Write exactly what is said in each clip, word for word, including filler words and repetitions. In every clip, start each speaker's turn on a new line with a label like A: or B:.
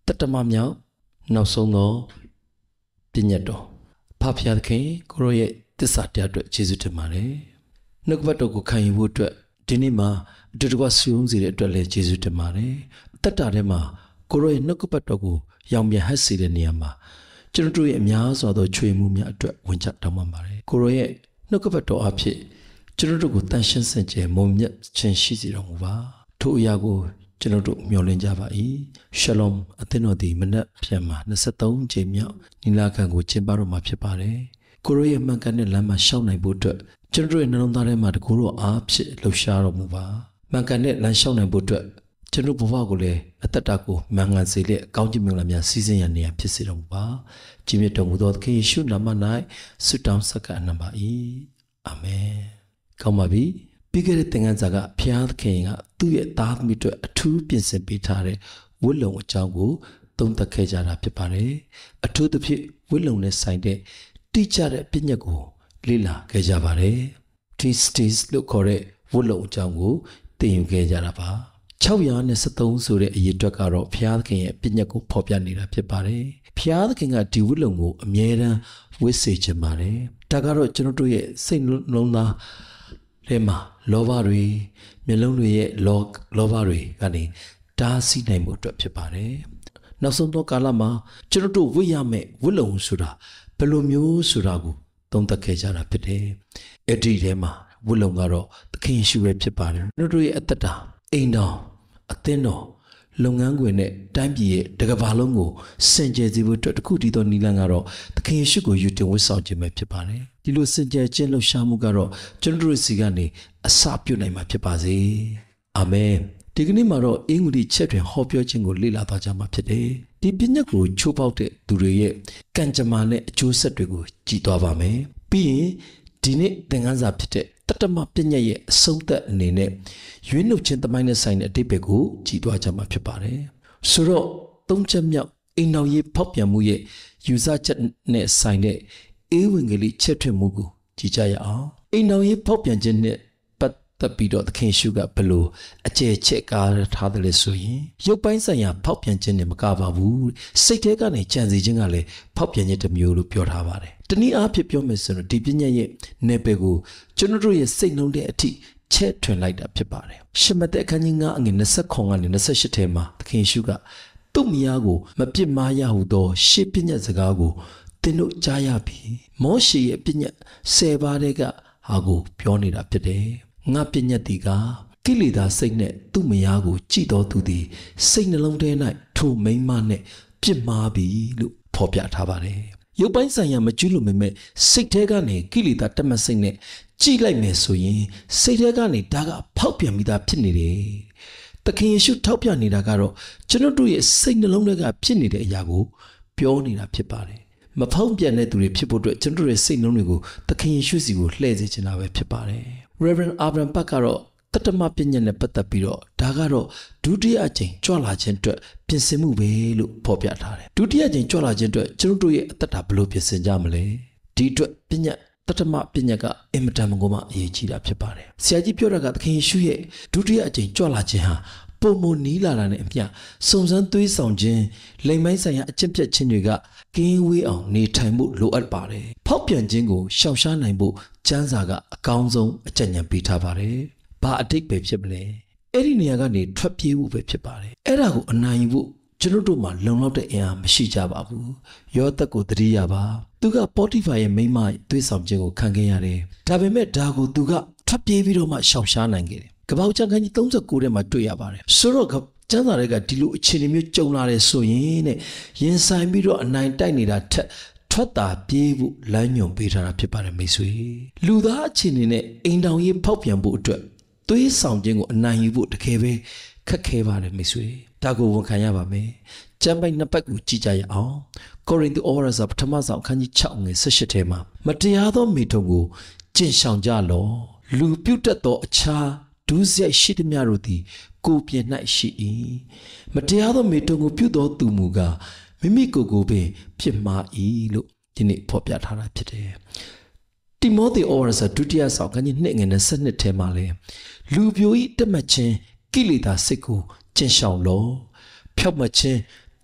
A: တတမမြောက်နောက်ဆုံးသောပညတ်တော်ဖဖျားသခင်ကိုရောရဲ့တစ္ဆာတရားအတွက်ယေရှုတင်ပါတယ်နှုတ်ကပတ်တော်ကိုခံယူဖို့အတွက်ဒီနေ့မှာအတူတကွဆွေးနွေးစေတဲ့အတွက်လည်းယေရှုတင်ပါတယ်အသက်တာထဲမှာကိုရောရဲ့နှုတ်ကပတ်တော်ကိုရောင်ပြန်ဟပ်စေတဲ့နေရာမှာကျွန်တော်တို့ရဲ့အများစွာသောချွေမှုများအတွက်ဝင်ချတောင်းပန်ပါတယ်ကိုရောရဲ့နှုတ်ကပတ်တော်အဖြစ်ကျွန်တော်တို့ကိုတန်ရှင်းစင်ကြယ်မုံမြတ်ခြင်းရှိစေတော်မူပါထိုအရာကိုကျွန်တော်တို့မျှော်လင့်ကြပါ၏ရှလောမ်အသင်းတော်ဒီမနက်ဖြန်မှာ23ကြိမ်မြောက်နီလာခံကိုကျင်းပတော့မှာဖြစ်ပါတယ်ကိုရောရဲ့မှန်ကန်တဲ့လမ်းမှာရှောက်နိုင်ဖို့အတွက်ကျွန်တော်တို့ရဲ့နှလုံးသားထဲမှာတကူတော့အားဖြင့်လှုပ်ရှားတော်မူပါမှန်ကန်တဲ့လမ်းရှောက်နိုင်ဖို့အတွက်ကျွန်တော်ဘဝကိုလည်းအသက်တာကိုမှန်ကန်စေတဲ့အကောင်းကြီးမင်္ဂလာများစီစဉ်ရနေရဖြစ်စေတော်မူပါကြီးမြတ်တော်မူသောသခင်ယေရှုနာမ၌ဆုတောင်းဆက်ကအနံပါ၏အာမင်ကောင်းပါပြီပြီးခဲ့တဲ့သင်ခန်းစာကဖျားသခင်ကသူ့ရဲ့သားသမီးတို့အထူးပြင်ဆင်ပေးထားတဲ့ဝတ်လုံအကြောင်းကိုသုံးသပ်ခဲ့ကြတာဖြစ်ပါတယ်အထူးသဖြင့်ဝတ်လုံနဲ့ဆိုင်တဲ့တိကျတဲ့ပြည့်ညတ်ကိုလေ့လာခဲ့ကြပါတယ် Twisties လို့ခေါ်တဲ့ဝတ်လုံအကြောင်းကိုသင်ယူခဲ့ကြတာပါ၆၁၃ဆိုတဲ့အရေးအတွက်ကတော့ဖျားသခင်ရဲ့ပြည့်ညတ်ကိုဖော်ပြနေတာဖြစ်ပါတယ်ဖျားသခင်ကဒီဝတ်လုံကိုအမြဲတမ်းဝတ်စေခြင်းပါတယ်ဒါကတော့ကျွန်တော်တို့ရဲ့စိတ်လုံးသားထဲမှာလောဘတွေမျက်လုံးတွေရဲ့လောလောဘတွေကနေတားဆီးနိုင်မှုအတွက်ဖြစ်ပါတယ်နောက်ဆုံးတော့ကာလမှာကျွန်တော်တို့ဝတ်ရမယ့်ဝတ်လုံဆိုတာဘယ်လိုမျိုးဆိုတာကိုသုံးသပ်ခဲ့ကြတာဖြစ်တယ်အဲ့ဒီထဲမှာဝတ်လုံကတော့သခင်ယေရှုပဲဖြစ်ပါတယ်ကျွန်တော်တို့ရဲ့အသက်တာအိမ်တော်အသင်းတော်လုပ်ငန်းခွင်နဲ့တိုင်းပြည်ရဲ့တကဘာလုံးကိုစင်ကြယ်စေဖို့အတွက်တခုတည်းသောနည်းလမ်းကတော့သခင်ယေရှုကိုယူတင်ဝတ်ဆောင်ခြင်းပဲဖြစ်ပါတယ်ဒီလိုစင်ကြယ်ခြင်းလှုပ်ရှားမှုကတော့ကျွန်တော်တို့စီကနေအစပြုနိုင်မှာဖြစ်ပါစေအာမင်ဒီကနေ့မှာတော့အင်္ဂလိပ်ချက်တွင်ဟောပြောခြင်းကိုလေ့လာသွားကြမှာဖြစ်တယ်ဒီပညတ်ကိုချိုးပေါက်တဲ့သူတွေရဲ့ကံကြမ္မာနဲ့အကျိုးဆက်တွေကိုကြည်သွားပါမယ်ပြီးရင်ဒီနေ့သင်ခန်းစာဖြစ်တဲ့တတမပညတ်ရဲ့အဆုံးသက်အနေနဲ့ရွေးနှုတ်ခြင်းသမိုင်းနဲ့ဆိုင်တဲ့အတိတ်ဘက်ကိုကြည်သွားကြမှာဖြစ်ပါတယ်ဆိုတော့သုံးချက်မြောက်အိမ်တော်ရေးဖောက်ပြန်မှုရဲ့ယူဆချက်နဲ့ဆိုင်တဲ့ဧဝံဂေလိချက်ထွင်မှုကိုကြည်ကြရအောင်အိမ်တော်ရေးဖောက်ပြန်ခြင်းနဲ့ပတ်သက်ပြီးတော့သခင်ရှုကဘယ်လိုအကျယ်ချက်ကားထားတယ်လဲဆိုရင်ရုပ်ပိုင်းဆိုင်ရာဖောက်ပြန်ခြင်းနဲ့မကပါဘူးစိတ်ထဲကနေကြံစီခြင်းကလည်းဖောက်ပြန်ခြင်းတစ်မျိုးလို့ပြောထားပါတယ်တနည်းအားဖြင့်ပြောမယ်ဆိုတော့ဒီပညာရဲ့နယ်ပယ်ကိုကျွန်တော်တို့ရဲ့စိတ်နှလုံးထဲအထိချဲ့ထွင်လိုက်တာဖြစ်ပါတယ်ရှမသက်အခန်းကြီး9အငယ်29ကနေ28ထဲမှာသခင်ရှုကသူ့မိယားကိုမပြစ်မှားရဟုသောရှေးပညာစကားကိုသင်တို့ကြားရပြီမောရှေရဲ့ပညာဆယ်ပါးတဲ့ကဟာကိုပြောနေတာဖြစ်တယ်ငါပညာတီကကိလေသာစိတ်နဲ့သူ့မိယားကိုကြည်တော်သူသည်စိတ်နှလုံးထဲ၌ထိုမိန်းမနဲ့ပြစ်မှားပြီလို့ဖော်ပြထားပါတယ်ရုပ်ပိုင်းဆိုင်ရာမကျွလို့မမဲ့စိတ်ထဲကနေကိလေသာတက်မစိတ်နဲ့ကြည်လိုက်မယ်ဆိုရင်စိတ်ထဲကနေဒါကဖောက်ပြန်ပြီးသားဖြစ်နေတယ်။သခင်ယေရှုထောက်ပြနေတာကတော့ကျွန်တော်တို့ရဲ့စိတ်နှလုံးထဲကဖြစ်နေတဲ့အရာကိုပြောနေတာဖြစ်ပါတယ်။မဖောက်ပြန်တဲ့သူတွေဖြစ်ဖို့အတွက်ကျွန်တော်တို့ရဲ့စိတ်နှလုံးတွေကိုသခင်ယေရှုစီကိုလှည့်စေချင်တာပဲဖြစ်ပါတယ်။ Reverend Abraham Park ကတော့တတမပညာနဲ့ပတ်သက်ပြီးတော့ဒါကတော့ဒုတိယအကြိမ်ကြွလာခြင်းအတွက်ပြင်ဆင်မှုပဲလို့ဖော်ပြထားတယ်ဒုတိယအကြိမ်ကြွလာခြင်းအတွက်ကျွန်တော်တို့ရဲ့အသက်တာဘယ်လိုပြင်ဆင်ကြမလဲဒီအတွက်ပညာတတမပညာကအင်မတန်ကိုမှအရေးကြီးတာဖြစ်ပါတယ်ဆရာကြီးပြောတာကသခင်ယေရှုရဲ့ဒုတိယအကြိမ်ကြွလာခြင်းဟာပုံမနီးလာတာနဲ့အမျှစုံစမ်းသွေးဆောင်ခြင်းလိမ်မိုင်းဆိုင်ရာအကျင့်ပြတ်ခြင်းတွေကကင်းဝေးအောင်နေထိုင်မှုလိုအပ်ပါတယ်ဖောက်ပြန်ခြင်းကိုရှောင်ရှားနိုင်ဖို့ကျမ်းစာကအကောင်းဆုံးအကြံဉာဏ်ပေးထားပါတယ်ဘာအတိတ်ပဲဖြစ်မလဲအဲ့ဒီနေရာကနေထွက်ပြေးဖို့ပဲဖြစ်ပါတယ်အဲ့ဒါကိုအနိုင်ယူဖို့ကျွန်တော်တို့မှာလုံလောက်တဲ့အင်အားမရှိကြပါဘူးယောသက်ကိုသတိရပါသူကပေါတိဖာရဲ့မိန်းမသွေးဆောင်ခြင်းကိုခံခဲ့ရတယ်ဒါပေမဲ့ဒါကိုသူကထွက်ပြေးပြီးတော့မှရှောင်ရှားနိုင်ခဲ့တယ်ကပောက်ချန်ခန်းကြီး39ထဲမှာတွေ့ရပါတယ်ဆိုတော့ကျမ်းစာတွေကဒီလိုအခြေအနေမျိုးကြုံလာတယ်ဆိုရင်တဲ့ရင်ဆိုင်ပြီးတော့အနိုင်တိုက်နေတာထက်ထွက်တာပြေးဖို့လမ်းညွှန်ပေးထားတာဖြစ်ပါတယ်မိတ်ဆွေလူသားအခြေအနေနဲ့အိမ်တောင်ရေးဖောက်ပြန်ဖို့အတွက်သွေးဆောင်ခြင်းကိုအနိုင်ယူဖို့တကယ်ပဲခက်ခဲပါတယ်မိတ်ဆွေဒါကိုဝန်ခံရပါမယ်ကျမ်းပိုက်နှစ်ပတ်ကိုကြည်ကြရအောင်ကောရိန္သုဩဝါဒစာပထမဆုံးအခန်းကြီး6ငွေ၁၈ထဲမှာမတရားသောမိထုံကိုကျင့်ဆောင်ကြလောလူပြုတ်တတ်သောအခြားဒုစရိုက်ရှိသည်များတို့သည်ကိုယ်ပြင်၌ရှိ၏မတရားသောမိထုံကိုပြုသောသူမူကားမိမိကိုယ်ကိုပင်ဖြစ်မှာ၏လို့ဒီနေ့ဖော်ပြထားတာဖြစ်တယ်တိမောသေဩဝါဒစာဒုတိယဆောင်ခန်းကြီး၂ငွေ၂၂ထဲမှာလဲလူပြိုဤတက်မှတ်ခြင်းကိလေသာစိတ်ကိုကျင့်ဆောင်လောဖြောက်မှတ်ခြင်းသ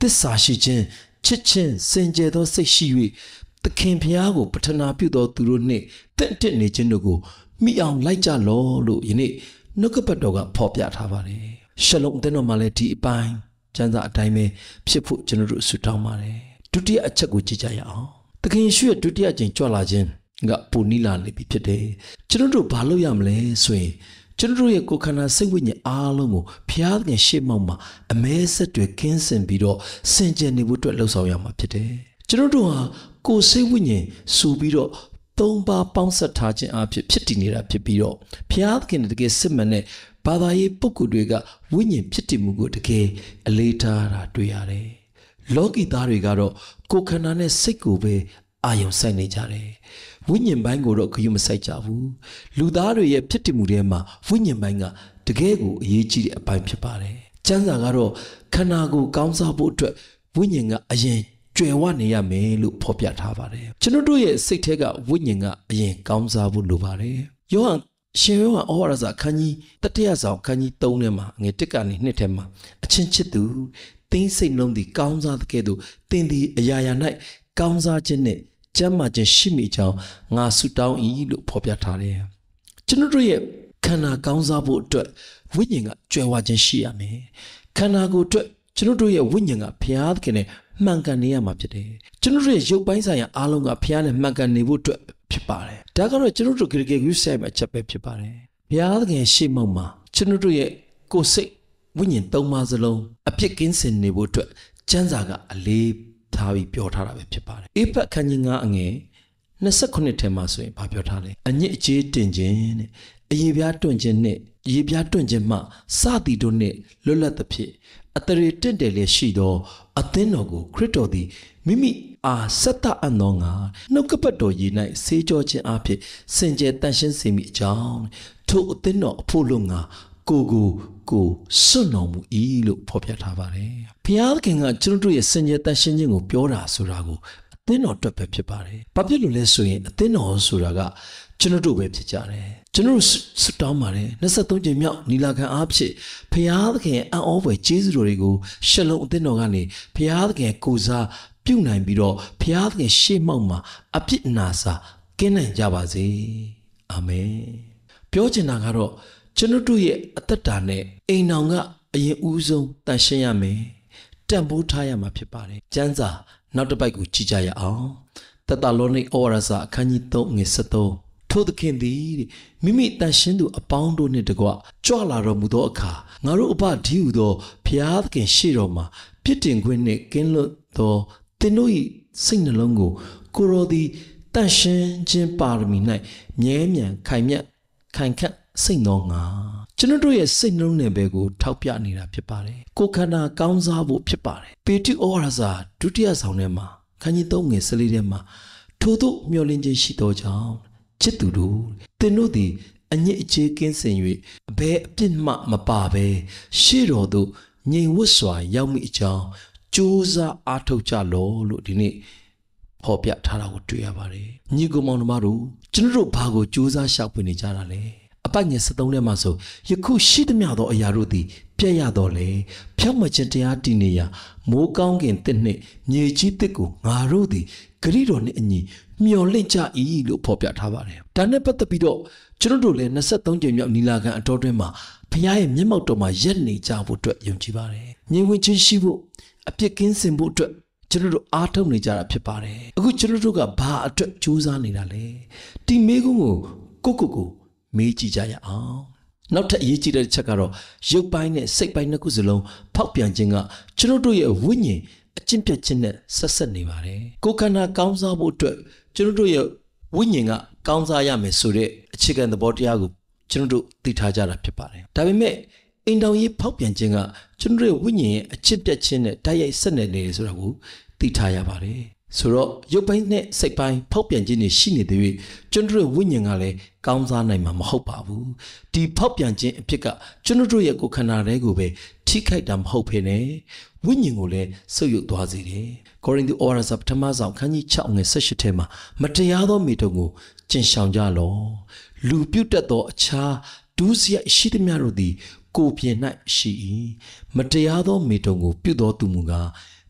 A: စ္စာရှိခြင်းချစ်ခြင်းစင်ကြယ်သောစိတ်ရှိ၍သခင်ဖျားကိုပထနာပြုသောသူတို့နှင့်တင့်တက်နေခြင်းတို့ကိုမိအောင်လိုက်ကြလောလို့ယနေ့နှုတ်ကပတ်တော်ကဖော်ပြထားပါတယ်ရှလုံအသင်းတော်မှာလည်းဒီအပိုင်းကျမ်းစာအတိုင်းပဲဖြစ်ဖို့ကျွန်တော်တို့ဆုတောင်းပါတယ်ဒုတိယအချက်ကိုကြည့်ကြရအောင်သခင်ယေရှုရဲ့ဒုတိယအကြိမ်ကြွလာခြင်းကပူနီလာနေပြီဖြစ်တယ်ကျွန်တော်တို့ဘာလုပ်ရမလဲဆိုရင်ကျွန်တော်တို့ရဲ့ကိုယ်ခန္ဓာစိတ်ဝိညာဉ်အားလုံးကိုဖျားသခင်ရှေ့မှောက်မှာအမဲဆက်တွေကင်းစင်ပြီးတော့စင်ကြယ်နေဖို့အတွက်လှုပ်ဆောင်ရမှာဖြစ်တယ်ကျွန်တော်တို့ဟာကိုယ်စိတ်ဝိညာဉ်စူပြီးတော့သုံးပါးပေါင်းစပ်ထားခြင်းအဖြစ်ဖြစ်တည်နေတာဖြစ်ပြီးတော့ဖျားသခင်တကယ်စစ်မှန်တဲ့ဘာသာရေးပုဂ္ဂိုလ်တွေကဝိညာဉ်ဖြစ်တည်မှုကိုတကယ်အလေးထားတာတွေ့ရတယ်လောကီသားတွေကတော့ကိုယ်ခန္ဓာနဲ့စိတ်ကိုပဲအာယုံစိုက်နေကြတယ်ဝိညာဉ်ပိုင်းကိုတော့ဂရုမစိုက်ကြဘူးလူသားတွေရဲ့ဖြစ်တည်မှုတွေမှာဝိညာဉ်ပိုင်းကတကယ်ကိုအရေးကြီးတဲ့အပိုင်းဖြစ်ပါတယ်ကျမ်းစာကတော့ခန္ဓာကိုယ်ကောင်းစားဖို့အတွက်ဝိညာဉ်ကအရင်ကြွယ်ဝနေရမယ်လို့ဖော်ပြထားပါတယ်ကျွန်တော်တို့ရဲ့စိတ်ထဲကဝိညာဉ်ကအရင်ကောင်းစားဖို့လိုပါတယ်ယောဟန်ရှင်ယောဟန်ဩဝါဒစာခန်းကြီးတတိယဆောင်ခန်းကြီးသုံးထဲမှာငွေတစ်ကနေနှစ်ထဲမှာအချင်းချစ်သူတင်းစိတ်လုံးသည်ကောင်းစားတဲ့ကဲ့သို့တင်းသည်အရာရာ၌ကောင်းစားခြင်းနဲ့ကျမ်းမာခြင်းရှိမိကြောင်းငါဆုတောင်း၏လို့ဖော်ပြထားတယ်ကျွန်တော်တို့ရဲ့ခန္ဓာကောင်းစားဖို့အတွက်ဝိညာဉ်ကကြွယ်ဝခြင်းရှိရမယ်ခန္ဓာကိုယ်အတွက်ကျွန်တော်တို့ရဲ့ဝိညာဉ်ကဘုရားသခင်နဲ့မှန်ကန်နေရမှာဖြစ်တယ်ကျွန်တော်တို့ရဲ့ရုပ်ပိုင်းဆိုင်ရာအားလုံးကဘုရားနဲ့မှန်ကန်နေဖို့အတွက်ဖြစ်ပါတယ်ဒါကတော့ကျွန်တော်တို့ဂရဂရုစိုက်မှာချက်ပဲဖြစ်ပါတယ်ဘုရားသခင်ရှေ့မှောက်မှာကျွန်တော်တို့ရဲ့ကိုယ်စိတ်ဝိညာဉ်သုံးပါးစလုံးအပြစ်ကင်းစင်နေဖို့အတွက်ကျမ်းစာကအလေးထားပြီးပြောထားတာပဲဖြစ်ပါတယ်အေဖတ်ခန်းကြီးငါအငယ်နှစ်ခုထဲမှာဆိုရင်ဘာပြောထားလဲအညစ်အကြေးတင်ခြင်းနဲ့အရေပြားတွန့်ခြင်းနဲ့ရေပြားတွန့်ခြင်းမှစသည်တို့နှင့်လွတ်လပ်သဖြင့်အတရေတင့်တယ်လျက်ရှိသောအသင်းတော်ကိုခရစ်တော်သည်မိမိအားဆက်တအံ့သောငါနှုတ်ကပတ်တော်ရည်၌ဆေးကြောခြင်းအဖြစ်စင်ကြယ်တန်ရှင်းစေမိအကြောင်းထိုအသင်းတော်အဖို့လုံးငါကိုကိုကိုစွန့်တော်မူ၏လို့ဖော်ပြထားပါတယ်ဘုရားသခင်ကကျွန်တော်တို့ရဲ့စင်ကြယ်တန်ရှင်းခြင်းကိုပြောတာဆိုတာကိုအသင်းတော်အတွက်ပဲဖြစ်ပါတယ်ဘာဖြစ်လို့လဲဆိုရင်အသင်းတော်ဆိုတာကကျွန်တော်တို့ပဲဖြစ်ကြတယ်ကျွန်တော်ဆုတောင်းပါတယ်နှစ်ဆသုံးကြိမ်မြောက်နီလာခံအားဖြင့်ဘုရားသခင်အံ့ဩဖွယ်ကျေးဇူးတော်တွေကိုရှလုံအသင်းတော်ကနေဘုရားသခင်ကိုစားပြုနိုင်ပြီးတော့ဘုရားသခင်ရှေ့မှောက်မှာအပြစ်နာစာကင်းနိုင်ကြပါစေအာမင်ပြောချင်တာကတော့ကျွန်တော်တို့ရဲ့အသက်တာနဲ့အိမ်တော်ကအရင်ဦးဆုံးတန်ရှင်းရမယ်တန်ဖိုးထားရမှာဖြစ်ပါတယ်ကျမ်းစာနောက်တစ်ပိုက်ကိုကြည့်ကြရအောင်တသလောနိဩဝါဒစာအခန်းကြီးသုံးငွေသုံးထိုသခင်သည်မိမိတန်ရှင်းသူအပေါင်းတို့နှင့်တကွကြွလာတော်မူသောအခါငါတို့အဘဒီဟုသောဘုရားသခင်ရှေ့တော်မှာပြစ်တင်ခွင့်နှင့်ကင်းလွတ်သောသင်တို့၏စိတ်နှလုံးကိုကိုရောသည်တန်ရှင်းခြင်းပါရမီ၌မြဲမြံခိုင်မြတ်ခိုင်ခန့်စိတ်တော်ငါကျွန်တော်တို့ရဲ့စိတ်နှလုံးနယ်ပယ်ကိုထောက်ပြနေတာဖြစ်ပါတယ်ကိုယ်ခန္ဓာကောင်းစားဖို့ဖြစ်ပါတယ်ပေတရုဩဝါဒစာဒုတိယဆောင်ထဲမှာခန်းကြီးသုံးငယ်ဆလေးထဲမှာထို့သို့မျှော်လင့်ခြင်းရှိသောကြောင့်ချစ်သူတို့သင်တို့သည်အညစ်အကြေးကင်းစင်၍အဘယ်အပြစ်မှမပါဘဲရှေ့တော်သို့ငြိမ်ဝတ်စွာရောက်မိအကြောင်းကြိုးစားအားထုတ်ကြလောလို့ဒီနေ့ဟောပြထားတာကိုတွေ့ရပါတယ်ညီကောင်မောင်တို့တို့ကျွန်တော်တို့ဘာကိုကြိုးစားရှောက်ပွင့်နေကြတာလဲအပိုက်ငယ်73ထဲမှာဆိုယခုရှိသမျှသောအရာတို့သည်ပြည့်ရတော့လေဖြောင့်မခြင်းတရားတည်နေရာမိုးကောင်းကင်တစ်နှင့်မြေကြီးတစ်ကိုငါတို့သည်ဂရိတော်နှင့်အညီမျော်လင့်ကြ၏လို့ဖော်ပြထားပါတယ်ဒါနဲ့ပတ်သက်ပြီးတော့ကျွန်တော်တို့လည်းနှစ်သုံးကြိမ်မြောက်နီလာခံအတော်တွင်မှာဘုရားရဲ့မျက်မှောက်တော်မှာရက်နေကြဖို့အတွက်ယုံကြည်ပါတယ်ညီဝင်ချင်းရှိဖို့အပြစ်ကင်းစင်ဖို့အတွက်ကျွန်တော်တို့အားထုတ်နေကြတာဖြစ်ပါတယ်အခုကျွန်တော်တို့ကဘာအတွက်ကြိုးစားနေတာလဲဒီမေးခွန်းကိုကိုကိုကိုမေးကြည့်ကြရအောင်နောက်ထပ်အရေးကြီးတဲ့ချက်ကတော့ရုပ်ပိုင်းနဲ့စိတ်ပိုင်းနှစ်ခုစလုံးဖောက်ပြန်ခြင်းကကျွန်တော်တို့ရဲ့ဝိညာဉ်အကျင့်ပြတ်ခြင်းနဲ့ဆက်ဆက်နေပါတယ်ကိုယ်ခန္ဓာကောင်းစားဖို့အတွက်ကျွန်တော်တို့ရဲ့ဝိညာဉ်ကကောင်းစားရမယ်ဆိုတဲ့အခြေခံသဘောတရားကိုကျွန်တော်တို့သိထားကြတာဖြစ်ပါတယ်ဒါပေမဲ့အိမ်တော်ကြီးဖောက်ပြန်ခြင်းကကျွန်တော်တို့ဝိညာဉ်ရဲ့အကျင့်ပြတ်ခြင်းနဲ့တိုက်ရိုက်ဆက်နေတယ်ဆိုတာကိုသိထားရပါတယ်ဆိုတော့ရုပ်ပိုင်းနဲ့စိတ်ပိုင်းဖောက်ပြန်ခြင်းတွေရှိနေသေး၍ကျွန်တော်တို့ဝိညာဉ်ကလည်းကောင်းစားနိုင်မှာမဟုတ်ပါဘူးဒီဖောက်ပြန်ခြင်းအဖြစ်ကကျွန်တော်တို့ရဲ့ကိုယ်ခန္ဓာတွေကိုပဲထိခိုက်တာမဟုတ်ဘဲနဲ့ဝိညာဉ်ကိုလည်းဆုပ်ယုပ်သွားစေတယ်ကောရိန္သုဩဝါဒစာပထမဆောင်ခန်းကြီး၆ငယ်၁၈ထဲမှာမတရားသောမိတုံကိုကျင့်ဆောင်ကြလော့လူပြုတ်တတ်သောအခြားဒုစရိုက်ရှိသမျှတို့သည်ကိုယ်ပြင်၌ရှိ၏မတရားသောမိတုံကိုပြုတ်သောသူမူကား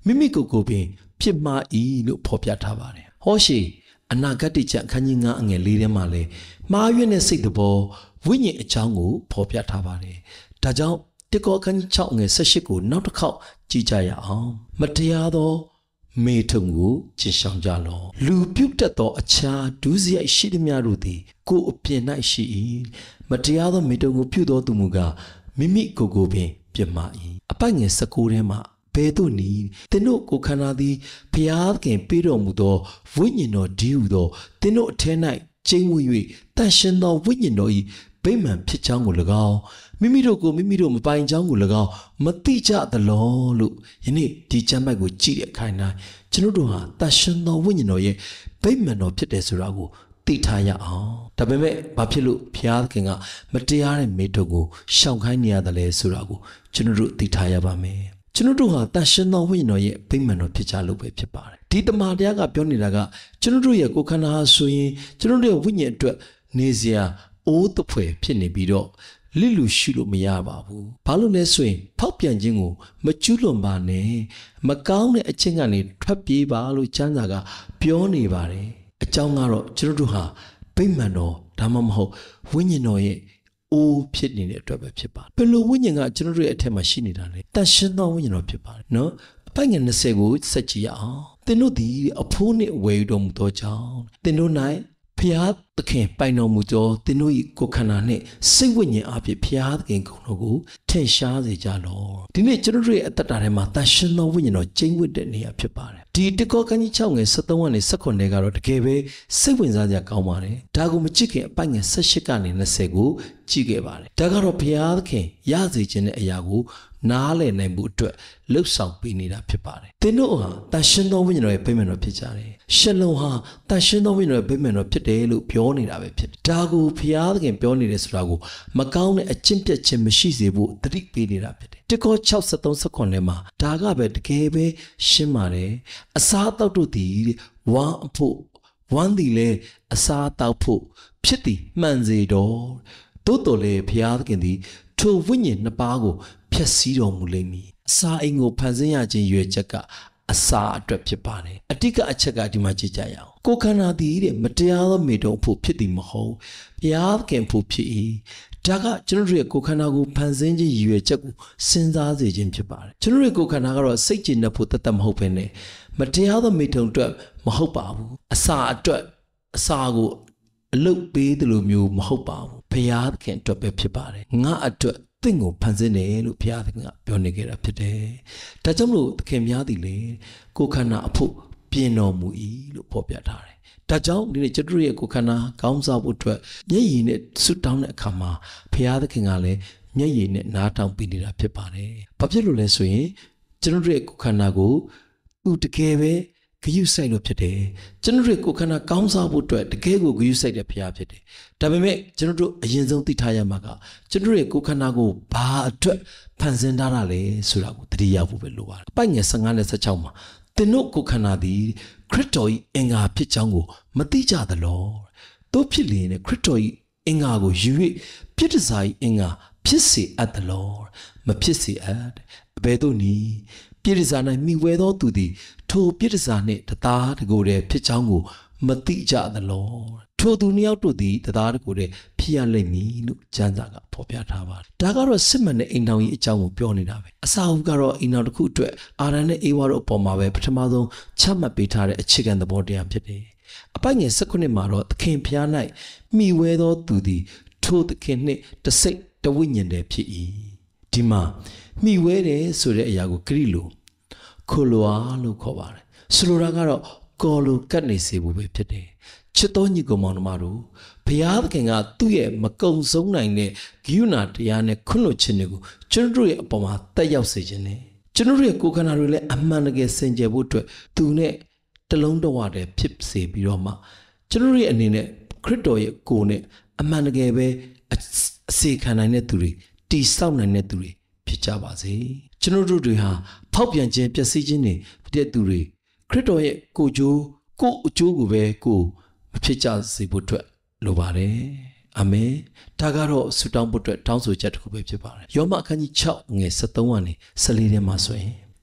A: မိမိကိုယ်ကိုပင်ဖြစ်မှား၏လို့ဖော်ပြထားပါတယ်ဟောရှိအနာဂတ်ကျမ်းအခန်းကြီးငါးအငယ်လေးထဲမှာလည်းမှားယွင်းတဲ့စိတ်သဘောဝိညာဉ်အကြောင်းကိုဖော်ပြထားပါတယ်ဒါကြောင့်တိကောအခန်းကြီး၆အငယ်၁၈ကိုနောက်တစ်ခေါက်ကြည့်ကြရအောင်မတရားသောမေထုံကိုကျင့်ဆောင်ကြလော့လူပြုတ်တတ်သောအခြားဒုစရိုက်ရှိသည်များတို့သည်ကိုယ်အပြင်၌ရှိ၏မတရားသောမေထုံကိုပြုသောသူမူကားမိမိကိုယ်ကိုပင်ပြစ်မှား၏အပိုက်ငယ်၁၉ထဲမှာဘယ်သို့နည်းသင်တို့ကိုခန္ဓာသည်ဘုရားသခင်ပေးတော်မူသောဝိညာဉ်တော်ဒီဟုသောသင်တို့အထက်၌ကျိန်းဝွ၍တန်ရှင်သောဝိညာဉ်တော်၏ဗိမာန်ဖြစ်ကြောင်းကို၎င်းမိမိတို့ကိုမိမိတို့မပိုင်ကြောင်းကို၎င်းမသိကြသလောလို့ယနေ့ဒီကျမ်းပိုက်ကိုကြည့်တဲ့အခါတိုင်းကျွန်တော်တို့ဟာတန်ရှင်သောဝိညာဉ်တော်ရဲ့ဗိမာန်တော်ဖြစ်တယ်ဆိုတာကိုသိထားရအောင်ဒါပေမဲ့ဘာဖြစ်လို့ဘုရားသခင်ကမတရားတဲ့မေထုံကိုရှောင်ခိုင်းနေရတယ်လဲဆိုတာကိုကျွန်တော်တို့သိထားရပါမယ်ကျွန်တော်တို့ဟာတန်ရှင်သောဝိညာဉ်တော်ရဲ့ဗိမာန်တော်ဖြစ်ကြလို့ပဲဖြစ်ပါတယ်ဒီတမန်တရားကပြောနေတာကကျွန်တော်တို့ရဲ့ကိုယ်ခန္ဓာဟာဆိုရင်ကျွန်တော်တို့ရဲ့ဝိညာဉ်အတွက်နေစရာအိုးတဖွယ်ဖြစ်နေပြီးတော့လိလူရှုလို့မရပါဘူးဘာလို့လဲဆိုရင်ဖောက်ပြန်ခြင်းကိုမကျူးလွန်ပါနဲ့မကောင်းတဲ့အချင်းကနေထွက်ပြေးပါလို့ကျမ်းစာကပြောနေပါတယ်အကြောင်းကတော့ကျွန်တော်တို့ဟာဗိမာန်တော်ဒါမှမဟုတ်ဝိညာဉ်တော်ရဲ့အိုးဖြစ်နေတဲ့အတွက်ပဲဖြစ်ပါတယ်ဘယ်လိုဝိညာဉ်ကကျွန်တော်တို့ရဲ့အထက်မှာရှိနေတာလဲတန်ရှင်းသောဝိညာဉ်တော်ဖြစ်ပါတယ်နော်အပိုင်ငယ်၂၀ကိုစက်ကြည့်ရအောင်သင်တို့သည်အဖိုးနှင့်ဝယ်တော်မူသောကြောင့်သင်တို့၌ဖျားသခင်ပိုင်တော်မူသောသင်တို့၏ကိုယ်ခန္ဓာနှင့်စိတ်ဝိညာဉ်အဖြစ်ဖျားသခင်ကိုယ်တော်ကိုထင်ရှားစေကြလော့ဒီနေ့ကျွန်တော်တို့ရဲ့အသက်တာထဲမှာတန်ရှင်းသောဝိညာဉ်တော်ကျင်းဝတ်တဲ့နေရာဖြစ်ပါတယ်ဒီတကောခန်းကြီး၆ငယ်၁၃ကနေ၁၉ကတော့တကယ်ပဲစိတ်ဝင်စားစရာကောင်းပါတယ်ဒါကိုမကြည့်ခင်အပိုင်ငယ်၁၈ကနေ၂၀ကိုကြည့်ခဲ့ပါတယ်ဒါကတော့ဘုရားသခင်ရစေခြင်းတဲ့အရာကိုနားလည်နိုင်မှုအတွက်လှုပ်ဆောင်ပေးနေတာဖြစ်ပါတယ်သင်တို့ဟာတန်ရှင်းသောဝိညာဉ်တော်ရဲ့ဗိမာန်တော်ဖြစ်ကြတယ်ရှလုံဟာတန်ရှင်းသောဝိညာဉ်တော်ရဲ့ဗိမာန်တော်ဖြစ်တယ်လို့ပြောနေတာပဲဖြစ်တယ်ဒါကိုဘုရားသခင်ပြောနေတယ်ဆိုတာကိုမကောင်းတဲ့အကျင့်ပြတ်ခြင်းမရှိစေဖို့တတိပေးနေတာဖြစ်တယ်တကော၆၃၁၉ထဲမှာဒါကပဲတကယ်ပဲရှင်းပါတယ်အစားအသောက်တို့သည်ဝမ်းအဖို့ဝမ်းသည်လည်းအစားအသောက်ဖို့ဖြစ်သည်မှန်စေတော့သို့တော်လည်းဘုရားသခင်သည်ထိုဝိညာဉ်နှစ်ပါးကိုဖျက်ဆီးတော်မူလိမ့်မည်အစာအိမ်ကိုဖန်ဆင်းရခြင်းရွယ်ချက်ကအစာအတွက်ဖြစ်ပါတယ်အတိကအချက်ကဒီမှာကြည့်ကြရအောင်ကိုယ်ခန္ဓာသည်တဲ့မတရားသောမေထုံဖို့ဖြစ်သည်မဟုတ်ဘုရားသခင်ဖို့ဖြစ်၏ဒါကကျွန်တော်တို့ရဲ့ကိုယ်ခန္ဓာကိုဖန်ဆင်းခြင်းရွယ်ချက်ကိုစဉ်းစားစေခြင်းဖြစ်ပါတယ်ကျွန်တော်တို့ရဲ့ကိုယ်ခန္ဓာကတော့စိတ်ကျဉ်တဲ့ဖို့တသက်မဟုတ်ဘဲနဲ့မတရားသောမေထုံအတွက်မဟုတ်ပါဘူးအစာအတွက်အစာကိုအလုတ်ပေးတယ်လို့မျိုးမဟုတ်ပါဘူးဘုရားသခင်အတွက်ပဲဖြစ်ပါတယ်ငါအတွက်သင်ကိုဖန်ဆင်းတယ်လို့ဘုရားသခင်ကပြောနေခဲ့တာဖြစ်တယ်။ဒါကြောင့်မလို့သခင်များသည်လေကိုယ်ခန္ဓာအဖို့ပြင်တော်မူ၏လို့ဖော်ပြထားတယ်။ဒါကြောင့်ဒီနေ့ကျွန်တော်ရဲ့ကိုယ်ခန္ဓာကောင်းစားဖို့အတွက်မျက်ရည်နဲ့ဆုတောင်းတဲ့အခါမှာဘုရားသခင်ကလည်းမျက်ရည်နဲ့နားထောင်ပေးနေတာဖြစ်ပါတယ်။ဘာဖြစ်လို့လဲဆိုရင်ကျွန်တော်ရဲ့ကိုယ်ခန္ဓာကိုသူတကယ်ပဲဂရုစိုက်လို့ဖြစ်တယ်ကျွန်တော်တို့ကိုယ်ခန္ဓာကောင်းစားဖို့အတွက်တကယ်ကိုဂရုစိုက်တဲ့ဘုရားဖြစ်တယ်ဒါပေမဲ့ကျွန်တော်တို့အရင်ဆုံးသိထားရမှာကကျွန်တော်တို့ကိုယ်ခန္ဓာကိုဘာအတွက်ဖန်ဆင်းထားတာလဲဆိုတာကိုသတိရဖို့ပဲလိုပါတယ်အပိုက်ငယ်၁၅နဲ့၁၆မှာသင်တို့ကိုယ်ခန္ဓာသည်ခရစ်တော်၏အင်္ဂါဖြစ်ကြောင်းကိုမသိကြသလောတို့ဖြစ်လျင်ခရစ်တော်၏အင်္ဂါကိုယူ၍ပြစ်ဒဇာ၏အင်္ဂါဖြစ်စေအပ်သလောမဖြစ်စေအပ်အဘယ်သို့နည်းပြည့်တစား၌မိဝဲသောသူသည်ထိုပြည့်တစားနှင့်တသားတကိုယ်တည်းဖြစ်ကြောင်းကိုမသိကြသလောထိုသူနှစ်ယောက်တို့သည်တသားတကိုယ်တည်းဖြစ်ရလိမ့်မည်လို့ကျမ်းစာကဖော်ပြထားပါတယ်ဒါကတော့စစ်မှန်တဲ့အိမ်တော်ကြီးအကြောင်းကိုပြောနေတာပဲအစာအုပ်ကတော့အိမ်တော်တစ်ခုအတွက်အာရန်နဲ့အေဝါတို့အပေါ်မှာပဲပထမဆုံးချမှတ်ပေးထားတဲ့အခြေခံသဘောတရားဖြစ်တယ်အပိုက်ငယ်၁၉မှာတော့သခင်ဖျား၌မိဝဲသောသူသည်ထိုသခင်နှင့်တစိတ်တဝိညာဉ်တည်းဖြစ်၏ဒီမှာမိဝဲတယ်ဆိုတဲ့အရာကိုဂရိလိုခိုလိုအားလို့ခေါ်ပါတယ်ဆိုလိုတာကတော့ကော်လိုကတ်နေစေဖို့ပဲဖြစ်တယ်ချစ်တော်ညီကောင်မောင်တို့တို့ဘုရားသခင်ကသူ့ရဲ့မကုံဆုံးနိုင်တဲ့ဂိယူနာတရားနဲ့ခွင့်လွှတ်ခြင်းတွေကိုကျွန်တော်တို့ရဲ့အပေါ်မှာတက်ရောက်စေခြင်းနဲ့ကျွန်တော်တို့ရဲ့ကိုယ်ခန္ဓာတွေလည်းအမှန်တကယ်စင်ကြယ်ဖို့အတွက်သူနဲ့တလုံးတဝတည်းဖြစ်စေပြီးတော့မှကျွန်တော်တို့ရဲ့အနေနဲ့ခရစ်တော်ရဲ့ကိုယ်နဲ့အမှန်တကယ်ပဲအစေခံနိုင်တဲ့သူတွေတည်ဆောက်နိုင်တဲ့သူတွေဖြစ်ကြပါစေကျွန်တော်တို့တွေဟာဖောက်ပြန်ခြင်းပျက်စီးခြင်းတွေဖြစ်တဲ့သူတွေခရစ်တော်ရဲ့ကိုကြိုးကိုအကျိုးကိုပဲကိုမဖြစ်ကြစေဖို့အတွက်လိုပါတယ်အာမင်ဒါကတော့ဆုတောင်းဖို့အတွက်တောင်းဆိုချက်တစ်ခုပဲဖြစ်ပါတယ်ယောမအခန်းကြီး၆ငယ်၁၃ကနေ၁၄ထဲမှာဆိုရင်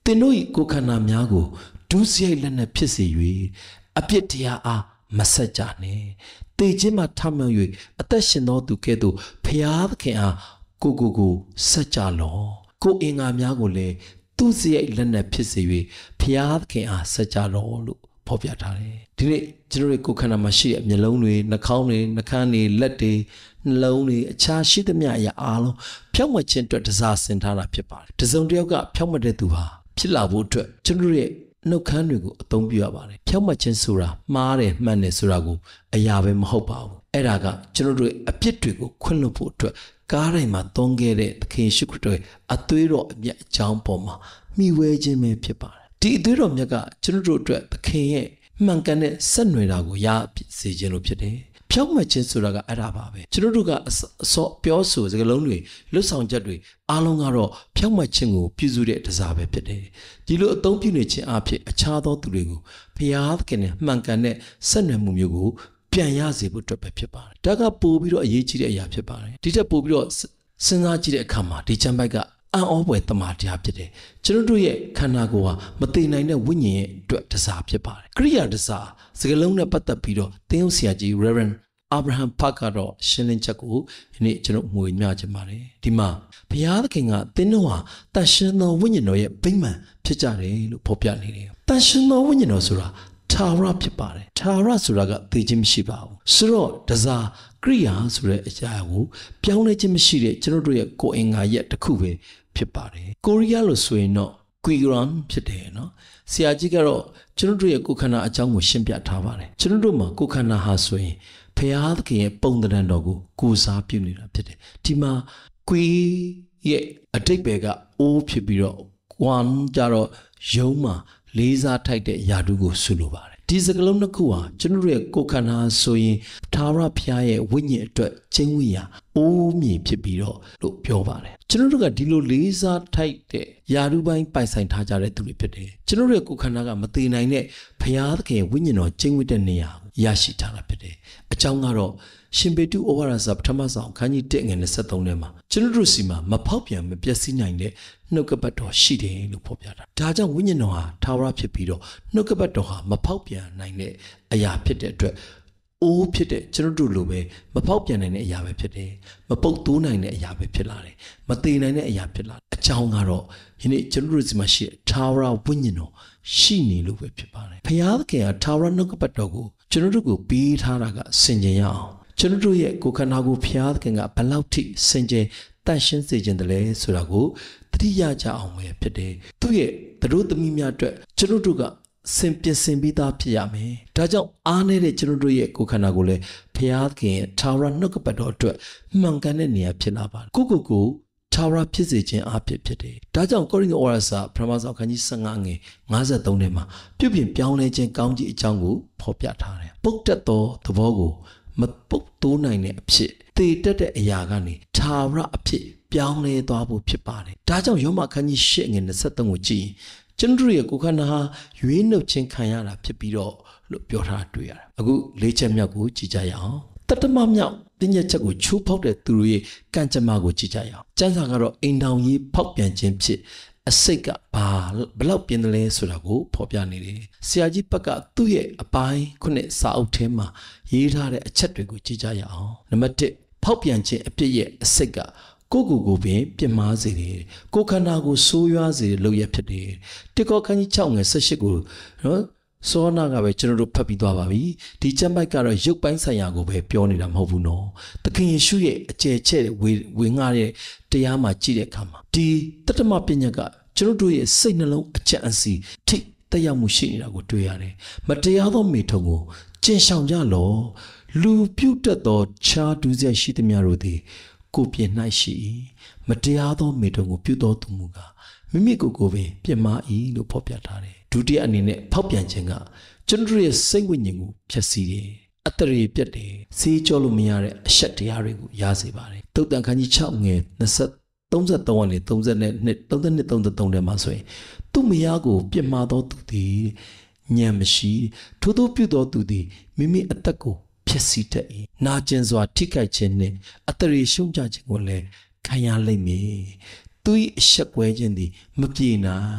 A: တင်တို့၏ကိုခန္ဓာများကိုဒုစရိုက်လက်နဲ့ဖြစ်စေ၍အပြစ်တရားအားမဆက်ကြနှင့်တေခြင်းမှထမြောက်၍အသက်ရှင်သောသူကဲ့သို့ဖျားသခင်အားကိုကိုကိုဆက်ကြလောကိုအင်္ဂါများကိုလည်းသူစရိုက်လက်နဲ့ဖြစ်စေ၍ဖျားသခင်အားဆက်ကြလောလို့ဖော်ပြထားတယ်ဒီနေ့ကျွန်တော်တို့ကိုခန္ဓာမှာရှိတဲ့မျက်လုံးတွေနှာခေါင်းတွေနှာခမ်းတွေလက်တွေနှလုံးတွေအခြားရှိသမျှအရာအားလုံးဖြောင့်မတ်ခြင်းအတွက်တစားဆင်ထားတာဖြစ်ပါတယ်တစုံတစ်ယောက်ကဖြောင့်မတ်တဲ့သူဟာဖြစ်လာဖို့အတွက်ကျွန်တော်ရဲ့နှုတ်ခမ်းတွေကိုအသုံးပြုရပါတယ်ဖြောင့်မတ်ခြင်းဆိုတာမှားတယ်မှန်တယ်ဆိုတာကိုအရာပဲမဟုတ်ပါဘူးအဲ့ဒါကကျွန်တော်တို့အပြစ်တွေကိုခွင့်လွှတ်ဖို့အတွက်ကားတိုင်းမှာသုံးခဲ့တဲ့သခင်ယေရှုခရစ်တော်ရဲ့အသွေးတော်အမျက်အကြောင်းပေါ်မှာမိဝဲခြင်းပဲဖြစ်ပါတယ်ဒီအသွေးတော်မြတ်ကကျွန်တော်တို့အတွက်သခင်ရဲ့မှန်ကန်တဲ့ဆက်နွယ်တာကိုရစေခြင်းလို့ဖြစ်တယ်ဖြောင့်မတ်ခြင်းဆိုတာကအဲ့ဒါပါပဲကျွန်တော်တို့ကအစောပြောဆိုစကားလုံးတွေလွတ်ဆောင်ချက်တွေအားလုံးကတော့ဖြောင့်မတ်ခြင်းကိုပြုစုတဲ့တရားပဲဖြစ်တယ်ဒီလိုအသုံးပြုနေခြင်းအဖြစ်အခြားသောသူတွေကိုဘုရားသခင်နဲ့မှန်ကန်တဲ့ဆက်နွယ်မှုမျိုးကိုပြန်ရစေဖို့အတွက်ပဲဖြစ်ပါတယ်ဒါကပို့ပြီးတော့အရေးကြီးတဲ့အရာဖြစ်ပါတယ်ဒီတက်ပို့ပြီးတော့စဉ်းစားကြည့်တဲ့အခါမှာဒီချမ်းပိုက်ကအံ့ဩဖွယ်တမန်တရားဖြစ်တယ်ကျွန်တော်တို့ရဲ့ခန္ဓာကိုယ်ဟာမသိနိုင်တဲ့ဝိညာဉ်ရဲ့အတွက်တရားဖြစ်ပါတယ်ကရိယာတရားစကားလုံးနဲ့ပတ်သက်ပြီးတော့သင်္ယုတ်ဆရာကြီး Reverend Abraham Park ကတော့ရှင်းလင်းချက်ကိုဒီနေ့ကျွန်တော်ငွေမျှချင်ပါတယ်ဒီမှာဘုရားသခင်ကသင်တို့ဟာတန်ရှင်သောဝိညာဉ်တော်ရဲ့ဗိမာန်ဖြစ်ကြတယ်လို့ဖော်ပြနေတယ်တန်ရှင်သောဝိညာဉ်တော်ဆိုတာထာဝရဖြစ်ပါတယ်ထာဝရဆိုတာကသိခြင်းမရှိပါဘူးဆိုတော့တရားကရိယာဆိုတဲ့အရာကိုပြောင်းလဲခြင်းမရှိတဲ့ကျွန်တော်တို့ရဲ့ကိုယ်အင်္ဂါရဲ့တစ်ခုပဲဖြစ်ပါတယ်ကိုရီးယားလို့ဆိုရင်တော့ Quiran ဖြစ်တယ်နော်ဆရာကြီးကတော့ကျွန်တော်တို့ရဲ့ကိုယ်ခန္ဓာအကြောင်းကိုရှင်းပြထားပါတယ်ကျွန်တော်တို့မှာကိုယ်ခန္ဓာဟာဆိုရင်ဖျားသခင်ရဲ့ပုံသဏ္ဍာန်တော်ကိုကိုးစားပြုနေတာဖြစ်တယ်ဒီမှာ qui ရဲ့အတိတ်ဘယ်ကအိုးဖြစ်ပြီးတော့ quan ကြတော့ယုံမှာလေးစားထိုက်တဲ့ယာတုကိုဆုလိုပါတယ်ဒီစကလုံးတစ်ခုဟာကျွန်တော်ရဲ့ကိုယ်ခန္ဓာဆိုရင်သာဝရဖျားရဲ့ဝိညာဉ်အတွက်ချင်းဝိညာအိုးမြေဖြစ်ပြီးတော့လို့ပြောပါတယ်ကျွန်တော်တို့ကဒီလိုလေးစားထိုက်တဲ့ယာတုပိုင်းပိုင်ဆိုင်ထားကြတဲ့သူတွေဖြစ်တယ်ကျွန်တော်ရဲ့ကိုယ်ခန္ဓာကမသေးနိုင်တဲ့ဖျားသခင်ဝိညာဉ်တော်ချင်းဝိတဲ့နေရာရရှိထားတာဖြစ်တယ်အကြောင်းကတော့ရှင်ပေတုဩဝါဒစာပထမဆုံးခန်းကြီးတစ်ငယ်နှစ်သုံးထဲမှာကျွန်တော်တို့စီမှာမဖောက်ပြန်မပျက်စီးနိုင်တဲ့နှုတ်ကပတ်တော်ရှိတယ်လို့ဖော်ပြတာဒါကြောင့်ဝိညာဉ်တော်ဟာထာဝရဖြစ်ပြီးတော့နှုတ်ကပတ်တော်ဟာမဖောက်ပြန်နိုင်တဲ့အရာဖြစ်တဲ့အတွက်အိုးဖြစ်တဲ့ကျွန်တော်တို့လိုပဲမဖောက်ပြန်နိုင်တဲ့အရာပဲဖြစ်တယ်မပုတ်သိုးနိုင်တဲ့အရာပဲဖြစ်လာတယ်မသေးနိုင်တဲ့အရာဖြစ်လာအကြောင်းကတော့ယနေ့ကျွန်တော်တို့စီမှာရှိတဲ့ထာဝရဝိညာဉ်တော်ရှိနေလို့ပဲဖြစ်ပါတယ်ဘုရားသခင်ကထာဝရနှုတ်ကပတ်တော်ကိုကျွန်တော်တို့ကိုပေးထားတာကစင်ကြင်ရအောင်ကျွန်တော်တို့ရဲ့ကိုယ်ခန္ဓာကိုဘုရားသခင်ကဘယ်လောက်ထိစင်ကြင်တန့်ရှင်းစေခြင်းတလဲဆိုတာကိုသတိရကြအောင်ပဲဖြစ်တယ်သူ့ရဲ့သတို့သမီးများအတွက်ကျွန်တော်တို့ကစင်ပြင်ဆင်ပြီးသားဖြစ်ရမယ်ဒါကြောင့်အားနေတဲ့ကျွန်တော်တို့ရဲ့ကိုယ်ခန္ဓာကိုလည်းဘုရားသခင်ရဲ့ထာဝရနှုတ်ကပတ်တော်အတွက်မှန်ကန်တဲ့နေရာဖြစ်လာပါတယ်ကိုကိုကိုထာဝရဖြစ်စေခြင်းအဖြစ်ဖြစ်တယ်ဒါကြောင့်ကောရိန္သုဩဝါဒစာပထမဆုံးအခန်းကြီး၁၅ငယ်၅၃ထဲမှာပြုပြင်ပြောင်းလဲခြင်းကောင်းကြီးအကြောင်းကိုဖော်ပြထားတယ်ပုတ်တက်သောသဘောကိုမပုတ်တိုးနိုင်တဲ့အဖြစ်သေတက်တဲ့အရာကနေထာဝရအဖြစ်ပြောင်းလဲသွားဖို့ဖြစ်ပါတယ်ဒါကြောင့်ယောမအခန်းကြီး၈ငယ်၂၃ကိုကြည့်ကျွန်တော်ရဲ့ကိုယ်ခန္ဓာဟာရွေးနှုတ်ခြင်းခံရတာဖြစ်ပြီးတော့လို့ပြောထားတွေ့ရတယ်အခုလေးချက်မြောက်ကိုကြည့်ကြရအောင်တတမမြောက်ပညာချက်ကိုချိုးဖောက်တဲ့သူတို့ရဲ့ကံကြမ္မာကိုကြည့်ကြရအောင်ကျမ်းစာကတော့အိမ်ထောင်ကြီးဖောက်ပြန်ခြင်းဖြစ်အစိတ်ကဘာဘလောက်ပြင်းတယ်လဲဆိုတာကိုဖော်ပြနေတယ်ဆရာကြီးဘက်ကသူ့ရဲ့အပိုင်းခုနှစ်စာအုပ်ထဲမှာရေးထားတဲ့အချက်တွေကိုကြည့်ကြရအောင်နံပါတ်၁ဖောက်ပြန်ခြင်းအပြစ်ရဲ့အစိတ်ကကိုကိုကိုပင်ပြစ်မှားစေတယ်ကိုခန္ဓာကိုဆိုးရွားစေတဲ့လုပ်ရဖြစ်တယ်တိကောခန်းကြီး၆ငယ်၁၈ကိုနော်စောနာကပဲကျွန်တော်တို့ဖတ်ပြီးသွားပါပြီဒီကျမ်းပိုက်ကတော့ရုပ်ပိုင်းဆိုင်ရာကိုပဲပြောနေတာမဟုတ်ဘူးနော်သခင်ယေရှုရဲ့အကျယ်ချဲ့ဝေဝေငှတဲ့တရားမှာကြည့်တဲ့အခါမှာဒီတတ္တမပညာကကျွန်တော်တို့ရဲ့စိတ်နှလုံးအချက်အစီထိတက်ရောက်မှုရှိနေတာကိုတွေ့ရတယ်မတရားသောမိထုံကိုကျင့်ဆောင်ကြလောလူပြုတ်တက်သောခြားဒူးဆက်ရှိသမျှတို့သည်ကိုပြင်း၌ရှိမတရားသောမိထုံကိုပြုသောသူမူကားမိမိကိုယ်ကိုပင်ပြစ်မှား၏လို့ဖော်ပြထားတယ်ဒုတိယအနေနဲ့ဖောက်ပြန်ခြင်းကကျွန်တော်ရဲ့စိတ်ဝိညာဉ်ကိုဖျက်ဆီးတယ်အတရေပြတ်တယ်စေးကြောလို့မရတဲ့အရှက်တရားတွေကိုရစေပါတယ်တုတ်တန်ခန်းကြီး၆ငယ်၂၃ ၃၃ကနေ၃၂ ၃၂ ၃၃ထဲမှာဆိုရင်သူ့မယားကိုပြစ်မှားသောသူသည်ဉာဏ်မရှိထို့သောပြုသောသူသည်မိမိအသက်ကိုဖျက်ဆီးတတ်၏နာကျင်စွာထိခိုက်ခြင်းနှင့်အတရေရှုံးကြခြင်းကိုလည်းခံရလိမ့်မည်သူ၏အရှက်ကွဲခြင်းသည်မပြေနိုင်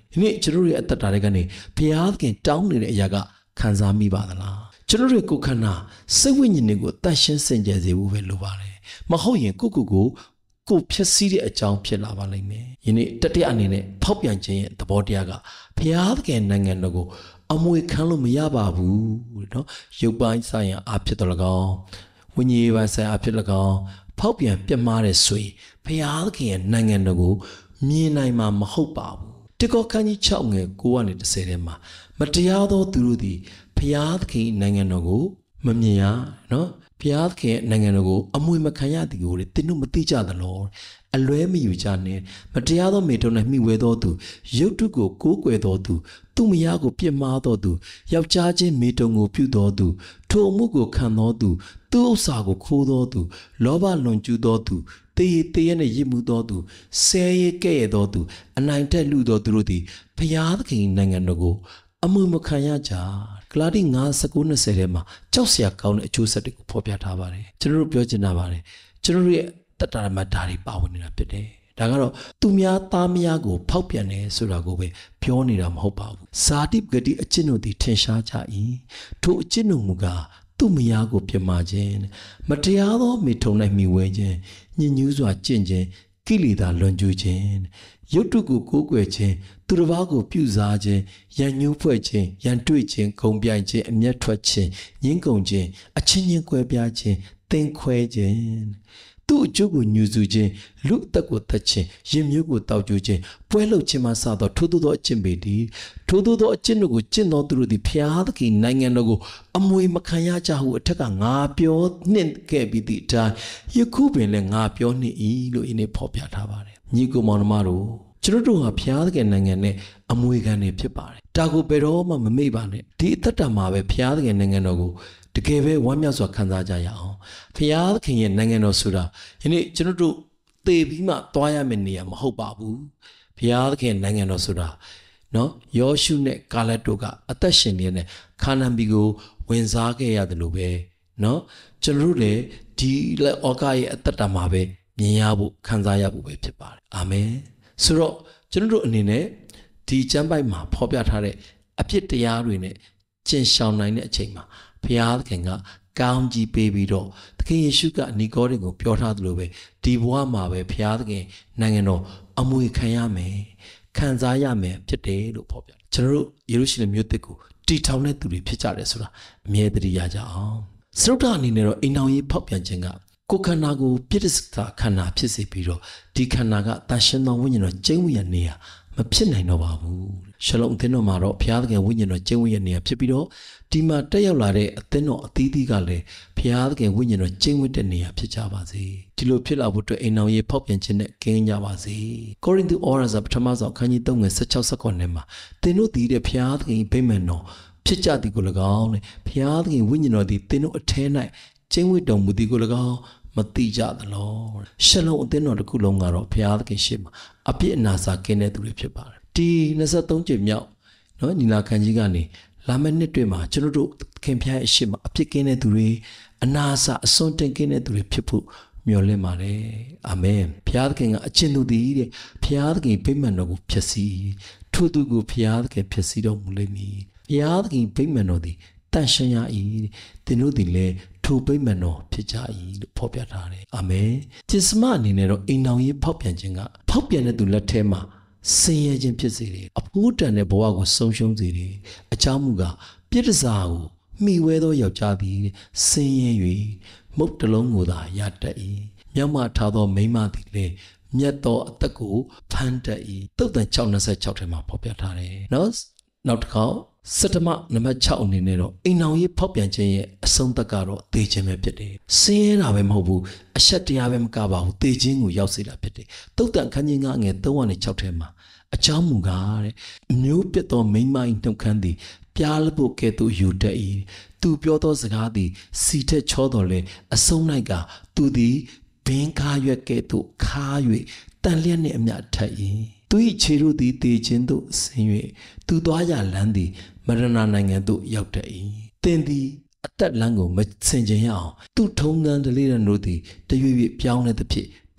A: နေ့ကျွန်တော်ရဲ့အသက်တာတွေကနေဘုရားသခင်တောင်းနေတဲ့အရာကခံစားမိပါသလားကျွန်တော်ရဲ့ကိုယ်ခန္ဓာစိတ်ဝိညာဉ်တွေကိုတန်ရှင်းစင်ကြယ်စေဖို့ပဲလိုပါတယ်မဟုတ်ရင်ကိုကိုကိုကိုဖြစ်စည်းတဲ့အကြောင်းဖြစ်လာပါလိမ့်မယ်ယနေ့တတိယအနေနဲ့ဖောက်ပြန်ခြင်းရဲ့သဘောတရားကဘုရားသခင်နိုင်ငံတော်ကိုအမွေခံလို့မရပါဘူးเนาะရုပ်ပိုင်းဆိုင်ရာအဖြစ်တော်၎င်းဝိညာဉ်ပိုင်းဆိုင်ရာအဖြစ်၎င်းဖောက်ပြန်ပြတ်မှားတဲ့ဆိုရင်ဘုရားသခင်ရဲ့နိုင်ငံတော်ကိုမြင်နိုင်မှာမဟုတ်ပါဘူးတကောခန်းကြီး၆ငယ်ကိုကနေ၁၀ထဲမှာမတရားသောသူတို့သည်ဘုရားသခင်နိုင်ငံတော်ကိုမမြင်ရနော်ဘုရားသခင်နိုင်ငံတော်ကိုအမွေမခံရသည်ကိုသင်တို့မသိကြသလောအလွဲမယူကြနှင့်မတရားသောမေထုံ၌မှီဝဲသောသူရုပ်တုကိုကိုးကွယ်သောသူသူမယားကိုပြစ်မှားသောသူယောက်ျားချင်းမေထုံကိုပြုသောသူထိုအမှုကိုခံသောသူသူဥစ္စာကိုခိုးသောသူလောဘလွန်ကျူးသောသူတေးတေးရနှင့်ရစ်မှုသောသူဆဲရဲကဲ့ရဲ့သောသူအနိုင်တက်လူသောသူတို့သည်ဘုရားသခင်နိုင်ငံတော်ကိုအမှုမခံရကြဂလာတိ၅ ၁၉ ၂၀ထဲမှာကြောက်စရာကောင်းတဲ့အကျိုးဆက်တွေကိုဖော်ပြထားပါတယ်ကျွန်တော်တို့ပြောချင်တာပါတယ်ကျွန်တော်တို့ရဲ့တတ္တရမဓာတ်တွေပါဝင်နေတာဖြစ်တယ်ဒါကတော့သူများသားမယားကိုဖောက်ပြန်တယ်ဆိုတာကိုပဲပြောနေတာမဟုတ်ပါဘူးဇာတိပဂတိအကျင့်တို့သည်ထင်ရှားကြ၏ထိုအကျင့်တို့မူကားသူမယားကိုပြမာခြင်းမတရားသောမိထုံ၌မိဝဲခြင်းညှဉ်းညူးစွာကျင့်ခြင်းကိလေသာလွန်ကျူးခြင်းရုပ်တုကိုကိုးကွယ်ခြင်းသူတစ်ပါးကိုပြုစားခြင်းရန်ညှိုးဖွဲ့ခြင်းရန်တွေ့ခြင်းဂုံပြိုင်ခြင်းအမျက်ထွက်ခြင်းငင်းကုံခြင်းအချင်းချင်းကွဲပြားခြင်းသင်ခွဲခြင်းသူ့အကျိုးကိုညှူစုခြင်းလူအသက်ကိုသက်ခြင်းရင်မျိုးကိုတောက်ကျခြင်းပွဲလှုပ်ခြင်းမှစသောထိုးသောအကျင့်ပေသည်ထိုးသောအကျင့်တို့ကိုကျင့်သောသူတို့သည်ဖျားသခင်နိုင်ငံတော်ကိုအမွေမခံရကြဟုအထက်ကငါပြောနှင့်ခဲ့ပြီးသည့်အတိုင်းယခုပင်လည်းငါပြောနှင့်၏လို့ဒီနေ့ဖော်ပြထားပါတယ်ညီကိုမောင်နှမတို့ကျွန်တော်တို့ဟာဖျားသခင်နိုင်ငံနဲ့အမွေခံနေဖြစ်ပါတယ်ဒါကိုဘယ်တော့မှမမေ့ပါနဲ့ဒီအသက်တာမှာပဲဖျားသခင်နိုင်ငံတော်ကိုတကယ်ပဲဝမ်းမြောက်စွာခံစားကြရအောင်ဖျားသခင်ရဲ့နိုင်ငံတော်ဆိုတာယနေ့ကျွန်တော်တို့သေပြီးမှသွားရမယ့်နေရာမဟုတ်ပါဘူးဖျားသခင်နိုင်ငံတော်ဆိုတာနော်ယောရှုနဲ့ကာလက်တို့ကအသက်ရှင်နေတဲ့ခါနာန်ပြည်ကိုဝင်စားခဲ့ရတယ်လို့ပဲနော်ကျွန်တော်တို့လည်းဒီလက်ဩကာရဲ့အသက်တာမှာပဲမြင်ရဖို့ခံစားရဖို့ပဲဖြစ်ပါတယ်အာမင်ဆိုတော့ကျွန်တော်တို့အနေနဲ့ဒီကျမ်းပိုက်မှာဖော်ပြထားတဲ့အဖြစ်တရားတွေနဲ့ကျင့်ရှောင်နိုင်တဲ့အချိန်မှာဘုရားသခင်ကကောင်းကြီးပေးပြီးတော့သခင်ယေရှုကနီကောဒင်ကိုပြောထားသလိုပဲဒီဘဝမှာပဲဘုရားသခင်နိုင်ငံတော်အမွေခံရမယ်ခံစားရမယ်ဖြစ်တယ်လို့ဖော်ပြကျွန်တော်တို့ယေရုရှလင်မြို့သစ်ကိုတည်ထောင်တဲ့သူတွေဖြစ်ကြတယ်ဆိုတာအမြဲတမ်းရကြအောင်စရုဒ္ဓအနေနဲ့တော့အိမ်တော်ကြီးဖောက်ပြန်ခြင်းကကိုယ်ခန္ဓာကိုပြည့်စုံခန္ဓာဖြစ်စေပြီးတော့ဒီခန္ဓာကတန်ရှင်းသောဝိညာဉ်တော်ကျင့်ဝတ်ရနေရမဖြစ်နိုင်တော့ပါဘူးရှလုံအသင်းတော်မှာတော့ဘုရားသခင်ဝိညာဉ်တော်ကျင့်ဝတ်ရနေရဖြစ်ပြီးတော့ဒီမှာတက်ရောက်လာတဲ့အသင်းတော်အသီးသီးကလည်းဘုရားသခင်ဝိညာဉ်တော်ကျင့်ဝတ်တဲ့နေရာဖြစ်ကြပါစေဒီလိုဖြစ်လာဖို့အတွက်အိမ်တော်ကြီးဖောက်ပြန်ခြင်းနဲ့ကင်းကြပါစေကောရိန္သုဩဝါဒစာပထမဆုံးအခန်းကြီး၃ငယ်၁၆ ၁၉နဲ့မှာသင်တို့တည်တဲ့ဘုရားသခင်ဗိမာန်တော်ဖြစ်ကြသည်ကို၎င်းနဲ့ဘုရားသခင်ဝိညာဉ်တော်သည်သင်တို့အထဲ၌ကျင့်ဝတ်တော်မူသည်ကို၎င်းမတိကြသလောရှလုံအသင်းတော်တစ်ခုလုံးကတော့ဘုရားသခင်ရှေ့မှာအပြစ်အနာစာကင်းတဲ့သူတွေဖြစ်ပါတယ်ဒီ၂၃ကြိမ်မြောက်နော်ညီလာခံကြီးကနေလာမယ့်နှစ်တွေမှာကျွန်တော်တို့ခင်ဖျားရဲ့ရှေ့မှာအပြစ်ကင်းတဲ့သူတွေအနာစာအစွန်းတင်ကင်းတဲ့သူတွေဖြစ်ဖို့မျှော်လင့်ပါတယ်အာမင်ဘုရားသခင်ကအကျဉ်သူတည်တဲ့ဘုရားသခင်ဗိမာန်တော်ကိုဖျက်ဆီးထို့သူကိုဘုရားသခင်ဖျက်ဆီးတော်မူလိမ့်မည်ဘုရားသခင်ဗိမာန်တော်သည်တန်ရှင်းရ၏သင်တို့သည်လည်းထိုဗိမာန်တော်ဖြစ်ကြ၏လို့ဖော်ပြထားတယ်အာမင်ကျစ္စမအနေနဲ့တော့အိမ်တော်ကြီးဖောက်ပြန်ခြင်းကဖောက်ပြန်တဲ့သူလက်ထဲမှာဆင်းရဲခြင်းဖြစ်စေတယ်အဖိုးတန်တဲ့ဘဝကိုဆုံးရှုံးစေတယ်အကြောင်းမူကားပြစ်ဒဇာကိုမိဝဲသောယောက်ျားသည်ဆင်းရဲ၍မုတ်တလုံးကိုသာရတတ်၏မြောက်မှထားသောမိန်းမသည်လည်းမြတ်သောအသက်ကိုဖန်တတ်၏သုတ်တန်၆၂၆ထဲမှာဖော်ပြထားတယ်နော်နောက်တစ်ခါစတမနံပါတ်၆အနေနဲ့တော့အိမ်တော်ကြီးဖောက်ပြန်ခြင်းရဲ့အဆုံးသက်ကတော့သေခြင်းပဲဖြစ်တယ်ဆင်းရဲတာပဲမဟုတ်ဘူးအရှက်တရားပဲမကပါဘူးသေခြင်းကိုရောက်စေတာဖြစ်တယ်သုတ်တန်ခန်းကြီးငါငယ်၃၆ထဲမှာအကြောင်းမူကားတဲ့မျိုးပြတ်သောမိန်းမ၏နှုတ်ခမ်းသည်ပြားလဖို့ကဲ့သို့ယူတတ်၏သူပြောသောစကားသည်စီထက်ချောတော်လေအဆုံး၌ကသူသည်ဘင်းကားရွက်ကဲ့သို့ခါ၍တန်လျက်နှင့်အမျှထက်၏သူ၏ခြေတို့သည်တေခြင်းသို့ဆင်း၍သူသွားရလမ်းသည်မရဏနိုင်ငံသို့ရောက်တတ်၏သင်သည်အသက်လမ်းကိုမဆင်ခြင်ရအောင်သူထုံးတမ်းဒလိရန်တို့သည်တရွေ့ရွေ့ပြောင်းလဲသဖြင့်သ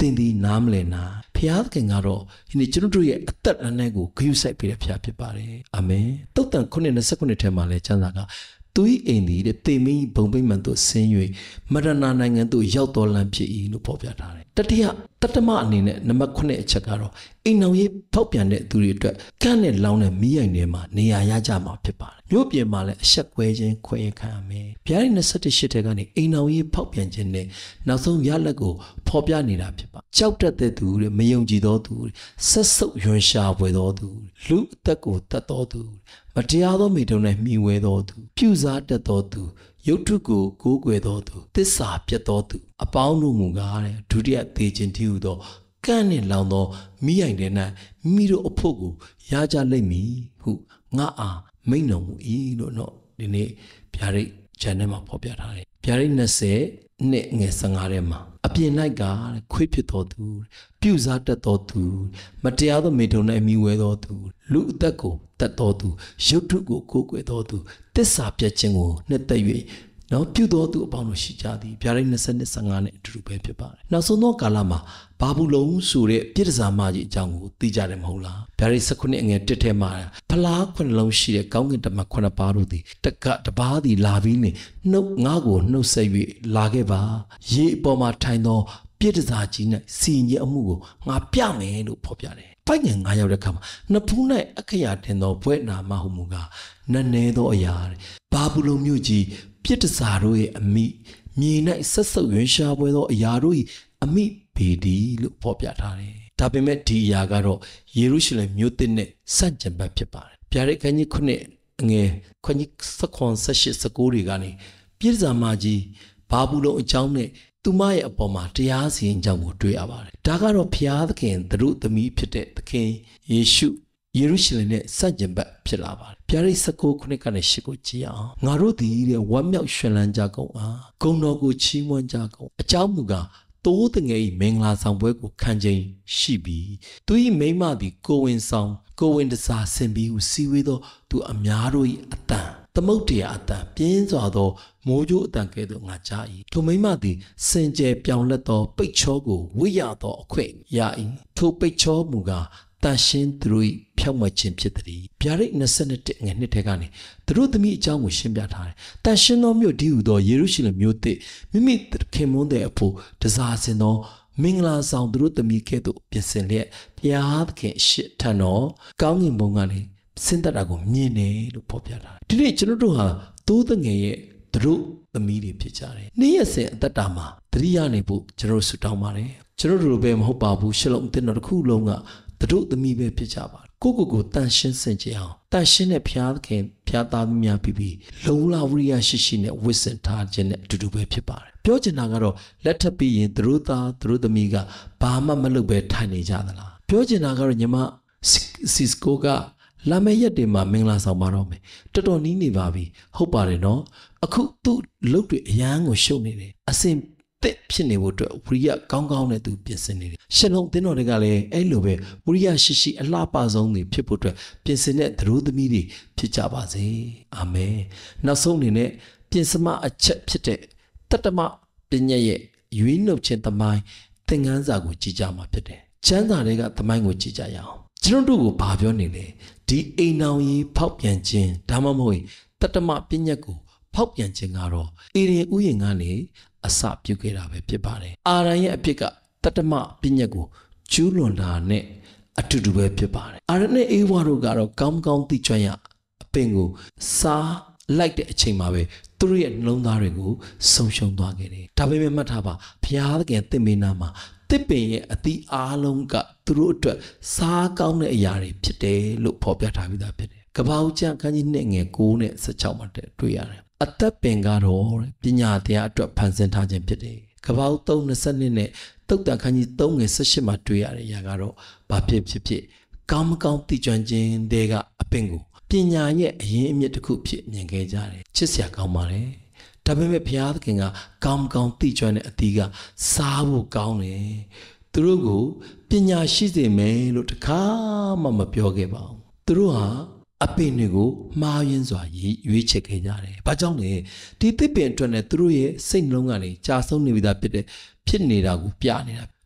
A: တင်ဒီနားမလဲနာဖျားခင်ကတော့ဒီနေ့ကျွန်တော်တို့ရဲ့အသက်အနက်ကိုဂရုစိုက်ပေးတဲ့ဖျားဖြစ်ပါတယ်အာမင်တုတ်တန်ခုနှစ်၂၉ထဲမှာလဲကျမ်းစာကသူ၏အိမ်သည်တဲ့တေမင်းဘုံပိမှန်သို့ဆင်း၍မရဏနိုင်ငံသို့ရောက်တော်လမ်းဖြစ်၏လို့ဖော်ပြထားတယ်တတိယတတမအနေနဲ့နံပါတ်ခုနှစ်အချက်ကတော့အိမ်အောင်ရေးဖောက်ပြန်တဲ့သူတွေအတွက်ကန့်နဲ့လောင်းတဲ့မီးရိုင်တွေမှာနေရာရကြမှာဖြစ်ပါတယ်မြို့ပြင်မှာလည်းအဆက်ကွဲခြင်းခွဲခံရမယ်ဗျာဒိတ်၂၁ရှစ်ထဲကနေအိမ်အောင်ရေးဖောက်ပြန်ခြင်းနဲ့နောက်ဆုံးရလက်ကိုဖော်ပြနေတာဖြစ်ပါကြောက်တတ်တဲ့သူတွေမယုံကြည်သောသူဆက်ဆုပ်ယွန်ရှာပွေသောသူလူအသက်ကိုတတ်သောသူမတရားသောမိတုံနဲ့မှီဝဲသောသူပြုစားတတ်သောသူရုပ်ထုကိုကိုးကွယ်သောသူသစ္စာပြတ်သောသူအပေါင်းတို့မူကားတဲ့ဒုတိယသေခြင်းတည်းဟူသောကန့်နှင့်လောင်သောမိရိုင်တဲ့၌မိတို့အဖို့ကိုရကြလိမ့်မည်ဟုငါအားမိန့်တော်မူ၏လို့နော်ဒီနေ့ဗျာဒိတ်ကျမ်းထဲမှာဖော်ပြထားတယ်ဗျာဒိတ်၂၀နှစ်ငယ်၁၅ထဲမှာအပြင်၌ကခွေးဖြစ်တော်သူပြုစားတတ်တော်သူမတရားသောမိထုံ၌မိဝဲတော်သူလူအသက်ကိုတတ်တော်သူရုပ်ထုကိုကိုးကွယ်တော်သူတစ္ဆာပြတ်ခြင်းကိုနှစ်သက်၍နော်ပြုတော်သူအပေါင်းတို့ရှိကြသည်ဗျာဒိတ်၂၀နှစ်၁၅နဲ့အတူတူပဲဖြစ်ပါတယ်နောက်ဆုံးသောကာလမှာဘာဘူးလုံဆိုတဲ့ပြည်တစားမကြီးအကြောင်းကိုသိကြတယ်မဟုတ်လားဗျာဒိတ်၁၉အငယ်တစ်ထဲမှာဖလားခုနှလုံးရှိတဲ့ကောင်းကင်တမန်ခုနှစ်ပါးတို့သည်တကတပါးသည်လာပြီးနေနှုတ်ငါကိုနှုတ်ဆက်၍လာခဲ့ပါရေအပေါ်မှာထိုင်သောပြည်တစားကြီး၌စီရင်အမှုကိုငါပြမယ်လို့ဖော်ပြတယ်ပိုက်ငယ်ငါရောက်တဲ့ခါမှာနဖူး၌အခရာတင်သောဘွဲ့နာမဟုမူကားနတ်နေသောအရာဘာဘူးလုံမြို့ကြီးပြစ်တစားတို့ရဲ့အမိမြေ၌ဆက်ဆုပ်ရွှင်ရှားပွဲသောအရာတို့၏အမိပေဒီလို့ဖော်ပြထားတယ်။ဒါပေမဲ့ဒီအရာကတော့ယေရုရှလင်မြို့သစ်နဲ့ဆန့်ကျင်ဘက်ဖြစ်ပါတယ်။ဗျာဒိတ်ခန်းကြီးခုနှစ်အငယ်ခန်းကြီး၁၇ ၁၈ ၁၉တွေကနေပြည်စာမကြီးဘာဘူးလုံအကြောင်းနဲ့သူမရဲ့အပေါ်မှာတရားစီရင်ကြောင်းကိုတွေ့ရပါတယ်။ဒါကတော့ဖျားသခင်သူတို့သမီးဖြစ်တဲ့သခင်ယေရှုယေရုရှလင်နဲ့ဆန့်ကျင်ဘက်ဖြစ်လာပါတယ်။ဗျာဒိတ်၁၉ခုနှစ်ကနေရှစ်ကိုကြည့်အောင်ငါတို့သည်တဲ့ဝမ်းမြောက်ရွှင်လန်းကြကုန်အားဂုဏ်တော်ကိုချီးမွမ်းကြကုန်အကြောင်းမူကားတိုးတငယ်၏မင်္ဂလာဆောင်ပွဲကိုခံခြင်းရှိပြီးသူ၏မိန်းမသည်ကိုဝင်ဆောင်ကိုဝင်တစားဆင်ပြီးဟုစီဝေးသောသူအများတို့၏အတန်သမုတ်တရားအတန်ပြင်းစွာသောမိုးကြိုးအတန်ကဲ့သို့ငါကြား၏ထိုမိန်းမသည်စင်ကြယ်ပြောင်လက်သောပိတ်ချောကိုဝိရသောအခွင့်ရ၏ထိုပိတ်ချောမူကားတန်ရှင်းသူတို့၏ဖြောင့်မတ်ခြင်းဖြစ်သည်ဗျာဒိတ်၂၁ငယ်နှစ်ထဲကနေသူတို့သမီးအကြောင်းကိုရှင်းပြထားတယ်တန်ရှင်းသောမြို့ဒီဟုသောယေရုရှလင်မြို့သစ်မိမိခင်မွန်းတဲ့အဖို့တစားစင်သောမင်္ဂလာဆောင်သူတို့သမီးကဲ့သို့ပြင်ဆင်လျက်ဘုရားသခင်ရှစ်ထံတော်ကောင်းကင်ဘုံကနေဆင်းသက်တာကိုမြင်တယ်လို့ဖော်ပြထားတယ်ဒီနေ့ကျွန်တော်တို့ဟာသိုးတငယ်ရဲ့သူတို့သမီးတွေဖြစ်ကြတယ်နေ့ရက်စဉ်အသက်တာမှာသတိရနေဖို့ကျွန်တော်ဆုတောင်းပါတယ်ကျွန်တော်တို့ပဲမဟုတ်ပါဘူးရှလုံးအသင်းတော်တစ်ခုလုံးကသူတို့သမီးပဲဖြစ်ကြပါကိုကိုကိုတန်ရှင်းစင်ကြအောင်တန်ရှင်းတဲ့ဘုရားသခင်ဘုရားသားသမီးများပြီးပြီးလုံလဝရိယရှိရှိနဲ့ဝစ်စင်ထားခြင်းနဲ့အတူတူပဲဖြစ်ပါတယ်ပြောချင်တာကတော့လက်ထပ်ပြီးရင်သူတို့သားသူတို့သမီးကဘာမှမလုပ်ပဲထိုင်နေကြသလားပြောချင်တာကတော့ညီမစီစကိုကလာမယ့်ရက်တွေမှာမင်္ဂလာဆောင်ပါတော့မယ်တော်တော်နီးနေပါပြီဟုတ်ပါတယ်နော်အခုသူ့လုပ်တွေအရန်ကိုရှုပ်နေတယ်အစင်တက်ဖြစ်နေဖို့အတွက်ဝိရိယကောင်းကောင်းနဲ့သူပြင်ဆင်နေတယ်ရှင်းလုံးသင်းတော်တွေကလည်းအဲ့လိုပဲဝိရိယရှိရှိအလှပဆုံးတွေဖြစ်ဖို့အတွက်ပြင်ဆင်တဲ့သတို့သမီးတွေဖြစ်ကြပါစေအာမင်နောက်ဆုံးအနေနဲ့ပြင်စမအချက်ဖြစ်တဲ့တတ္တမပညာရဲ့ရွေးနှုတ်ခြင်းသမိုင်းသင်ခန်းစာကိုကြည်ကြမှာဖြစ်တယ်ကျမ်းစာတွေကသမိုင်းကိုကြည်ကြရအောင်ကျွန်တော်တို့ကိုဘာပြောနေလဲဒီအိမ်အောင်ကြီးဖောက်ပြန်ခြင်းဒါမှမဟုတ်တတ္တမပညာကိုဖောက်ပြန်ခြင်းကတော့အေရင်ဥယျာဉ်ကနေအစပြုခဲ့တာပဲဖြစ်ပါတယ်အာရန်ရဲ့အဖြစ်ကတတ္တမပညာကိုကျူးလွန်တာနဲ့အတူတူပဲဖြစ်ပါတယ်အာရန်နဲ့အေဝါတို့ကတော့ကောင်းကောင်းသိကျွမ်းရအပင်ကိုစားလိုက်တဲ့အချိန်မှာပဲသူတို့ရဲ့နှလုံးသားတွေကိုဆုံးရှုံးသွားခဲ့တယ်ဒါပေမဲ့မှတ်ထားပါဘုရားသခင်သင်္မေနာမှာတစ်ပင်ရဲ့အသီးအားလုံးကသူတို့အတွက်စားကောင်းတဲ့အရာတွေဖြစ်တယ်လို့ဖော်ပြထားပြီးသားဖြစ်တယ်ကပ္ပဦးကျမ်းခန်းကြီးနှစ်ငယ်၉နဲ့၁၆မှာတွေ့ရတယ်အသက်ပင်ကတော့ပညာတရားအတွက်ဖန်ဆင်းထားခြင်းဖြစ်တယ်ကပ္ပဦး၃၂၂နဲ့တုတ်တန်ခန်းကြီး၃ငယ်၁၈မှာတွေ့ရတဲ့အရာကတော့ဘာဖြစ်ဖြစ်ဖြစ်ကောင်းမကောင်းသိကျွမ်းခြင်းတွေကအပင်ကိုပညာရဲ့အရင်းအမြစ်တစ်ခုဖြစ်မြင်ခဲ့ကြတယ်ချစ်စရာကောင်းပါတယ်ဒါပေမဲ့ဘုရားသခင်ကကောင်းကောင်းသိကျွမ်းတဲ့အသီးကစားဖို့ကောင်းတယ်သူတို့ကိုပညာရှိစေမယ်လို့တခါမှမပြောခဲ့ပါဘူးသူတို့ဟာအပင်တွေကိုမှားယွင်းစွာရွေးချယ်ခဲ့ကြတယ်။ဘာကြောင့်လဲဒီသစ်ပင်အတွက်နဲ့သူတို့ရဲ့စိတ်နှလုံးကနေကြာဆုံးနေပြီသားဖြစ်တဲ့ဖြစ်နေတာကိုပြနေတာ